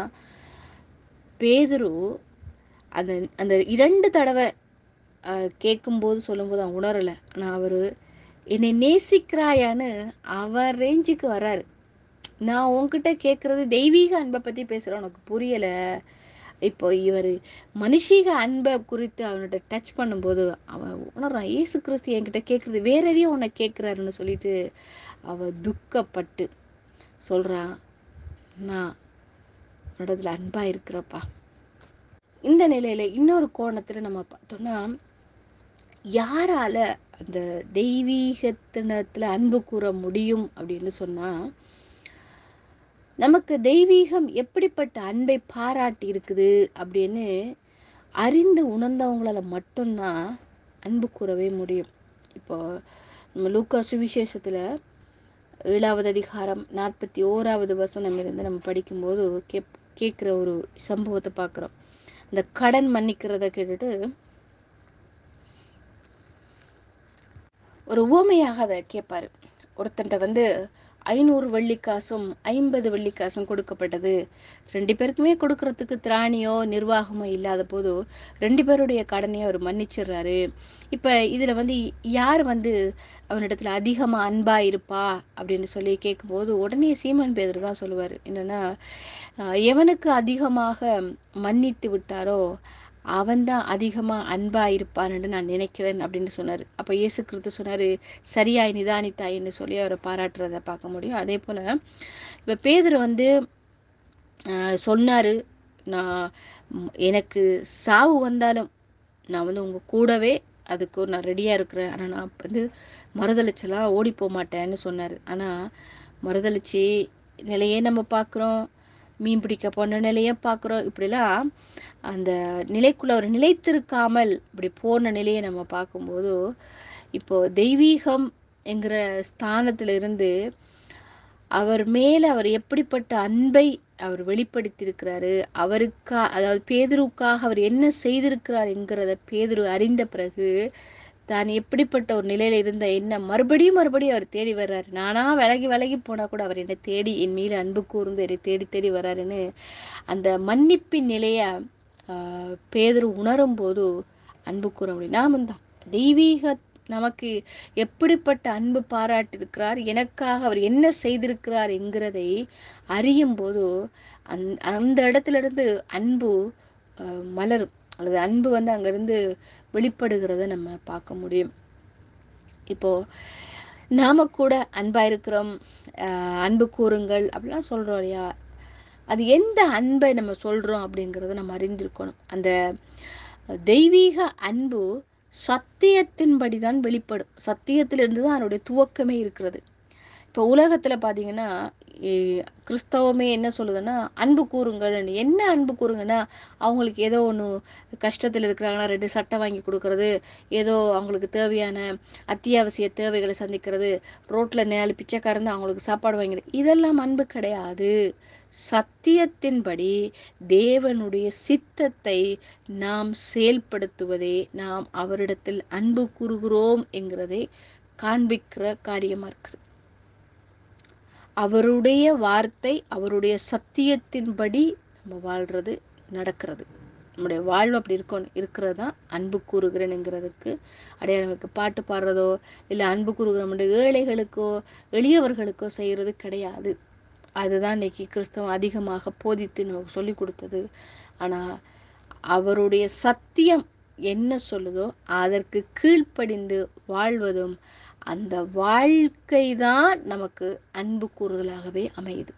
பேதுரு அந்த அந்த இரண்டு தடவை அஹ் கேட்கும்போது சொல்லும்போது அவன் உணரலை. ஆனால் அவரு என்னை நேசிக்கிறாயான்னு அவர் ரேஞ்சுக்கு வர்றாரு. நான் உன்கிட்ட கேட்கறது தெய்வீக அன்பை பத்தி பேசுறேன், உனக்கு புரியலை. இப்போ இவர் மனுஷீக அன்பை குறித்து அவன்கிட்ட டச் பண்ணும்போது அவன் உணர்றான், இயேசு கிறிஸ்து என்கிட்ட கேட்கறது வேற எதையும் உன்னை கேட்கிறாருன்னு சொல்லிட்டு அவ துக்கப்பட்டு சொல்றான், நான் உன்னோடதுல அன்பா இருக்கிறப்பா. இந்த நிலையில இன்னொரு கோணத்துல நம்ம பார்த்தோம்னா, யாரால அந்த தெய்வீகத்தினத்துல அன்பு கூற முடியும் அப்படின்னு சொன்னா, நமக்கு தெய்வீகம் எப்படிப்பட்ட அன்பை பாராட்டி இருக்குது அப்படின்னு அறிந்து உணர்ந்தவங்களால மட்டும்தான் அன்பு கூறவே முடியும். இப்போ நம்ம லூக்கா சுவிசேஷத்துல ஏழாவது அதிகாரம் நாற்பத்தி ஓராவது வசனம் இருந்து நம்ம படிக்கும்போது கே கேட்குற ஒரு சம்பவத்தை பார்க்குறோம். இந்த கடன் மன்னிக்கிறத கேட்டுட்டு ஒரு உவமையாக அதை கேட்பாரு. ஒருத்தன்ட்ட வந்து ஐநூறு வெள்ளிக்காசும் ஐம்பது வெள்ளிக்காசும் கொடுக்கப்பட்டது. ரெண்டு பேருக்குமே கொடுக்கறதுக்கு திராணியோ நிர்வாகமோ இல்லாத போது ரெண்டு பேருடைய கடனையும் அவர் மன்னிச்சிடுறாரு. இப்ப இதுல வந்து யார் வந்து அவனிடத்துல அதிகமா அன்பா இருப்பா அப்படின்னு சொல்லி கேட்கும்போது உடனே சீமன் பேதுரு தான் சொல்லுவாரு. என்னன்னா, எவனுக்கு அதிகமாக மன்னித்து விட்டாரோ அவன் தான் அதிகமா அன்பா இருப்பான்னு நான் நினைக்கிறேன் அப்படின்னு சொன்னாரு. அப்ப இயேசு கிறிஸ்து சொன்னாரு, சரியாய் நிதானித்தாயின்னு சொல்லி அவரை பாராட்டுறதை பார்க்க முடியும். அதே போல இப்ப பேதுரு வந்து ஆஹ் சொன்னாரு, நான் எனக்கு சாவு வந்தாலும் நான் வந்து உங்க கூடவே அதுக்கு நான் ரெடியா இருக்கிறேன், ஆனா நான் வந்து மறுதளிச்செல்லாம் ஓடி போக மாட்டேன்னு சொன்னாரு. ஆனா மறுதளிச்சு நிலையே நம்ம பார்க்குறோம், மீன் பிடிக்க போன நிலையை பார்க்குறோம். இப்படிலாம் அந்த நிலைக்குள்ள அவர் நிலைத்திருக்காமல் இப்படி போன நிலையை நம்ம பார்க்கும்போது, இப்போ தெய்வீகம் என்கிற ஸ்தானத்துல இருந்து அவர் மேல அவர் எப்படிப்பட்ட அன்பை அவர் வெளிப்படுத்தியிருக்கிறாரு, அவருக்கா அதாவது பேதுருவுக்காக அவர் என்ன செய்திருக்கிறார் என்கிறத பேதுரு அறிந்த பிறகு தான் எப்படிப்பட்ட ஒரு நிலையில இருந்த என்ன மறுபடியும் மறுபடியும் அவர் தேடி வர்றாரு. நானா விலகி விலகி போனா கூட அவர் என்னை தேடி என் மீது அன்பு கூர்ந்து என்னை தேடி தேடி வர்றாருன்னு அந்த மன்னிப்பின் நிலைய ஆஹ் பேதுரு உணரும் போது அன்பு கூற முடியும். நாமும் தான் தெய்வீக நமக்கு எப்படிப்பட்ட அன்பு பாராட்டியிருக்கிறார், எனக்காக அவர் என்ன செய்திருக்கிறார் என்கிறதை அறியும் போது அந் அந்த இடத்துல இருந்து அன்பு ஆஹ் மலரும் அல்லது அன்பு வந்து அங்கிருந்து வெளிப்படுகிறத நம்ம பார்க்க முடியும். இப்போ நாம கூட அன்பா இருக்கிறோம், ஆஹ் அன்பு கூறுங்கள் அப்படிலாம் சொல்றோம் இல்லையா? அது எந்த அன்பை நம்ம சொல்றோம் அப்படிங்கிறத நம்ம அறிந்திருக்கணும். அந்த தெய்வீக அன்பு சத்தியத்தின்படி தான் வெளிப்படும். சத்தியத்திலிருந்து தான் அதனுடைய துவக்கமே இருக்கிறது. இப்போ உலகத்துல பாத்தீங்கன்னா கிறிஸ்தவமே என்ன சொல்லுதுன்னா அன்பு கூறுங்கள். என்ன அன்பு கூறுங்கன்னா அவங்களுக்கு ஏதோ ஒன்று கஷ்டத்தில் இருக்கிறாங்கன்னா ரெண்டு சட்டை வாங்கி கொடுக்கறது, ஏதோ அவங்களுக்கு தேவையான அத்தியாவசிய தேவைகளை சந்திக்கிறது, ரோட்ல நேலு பிச்சைக்காரந்து அவங்களுக்கு சாப்பாடு வாங்கிறது, இதெல்லாம் அன்பு கிடையாது. சத்தியத்தின்படி தேவனுடைய சித்தத்தை நாம் செயல்படுத்துவதே நாம் அவரிடத்தில் அன்பு கூறுகிறோம் என்கிறதை காண்பிக்கிற காரியமா இருக்குது. அவருடைய வார்த்தை அவருடைய சத்தியத்தின்படி நம்ம வாழ்றது நடக்கிறது. நம்முடைய வாழ்வு அப்படி இருக்கணும் இருக்கிறது தான் அன்பு கூறுகிறேனுங்கிறதுக்கு அடையாளம் இருக்கு. பாட்டு பாடுறதோ இல்லை அன்பு கூறுகிற நம்முடைய ஏழைகளுக்கோ எளியவர்களுக்கோ செய்கிறது கிடையாது. அதுதான் இன்னைக்கு கிறிஸ்தவம் அதிகமாக போதித்து நமக்கு சொல்லி கொடுத்தது. ஆனால் அவருடைய சத்தியம் என்ன சொல்லுதோ அதற்கு கீழ்ப்படிந்து வாழ்வதும் அந்த வாழ்க்கை தான் நமக்கு அன்பு கூறுதலாகவே அமையுது.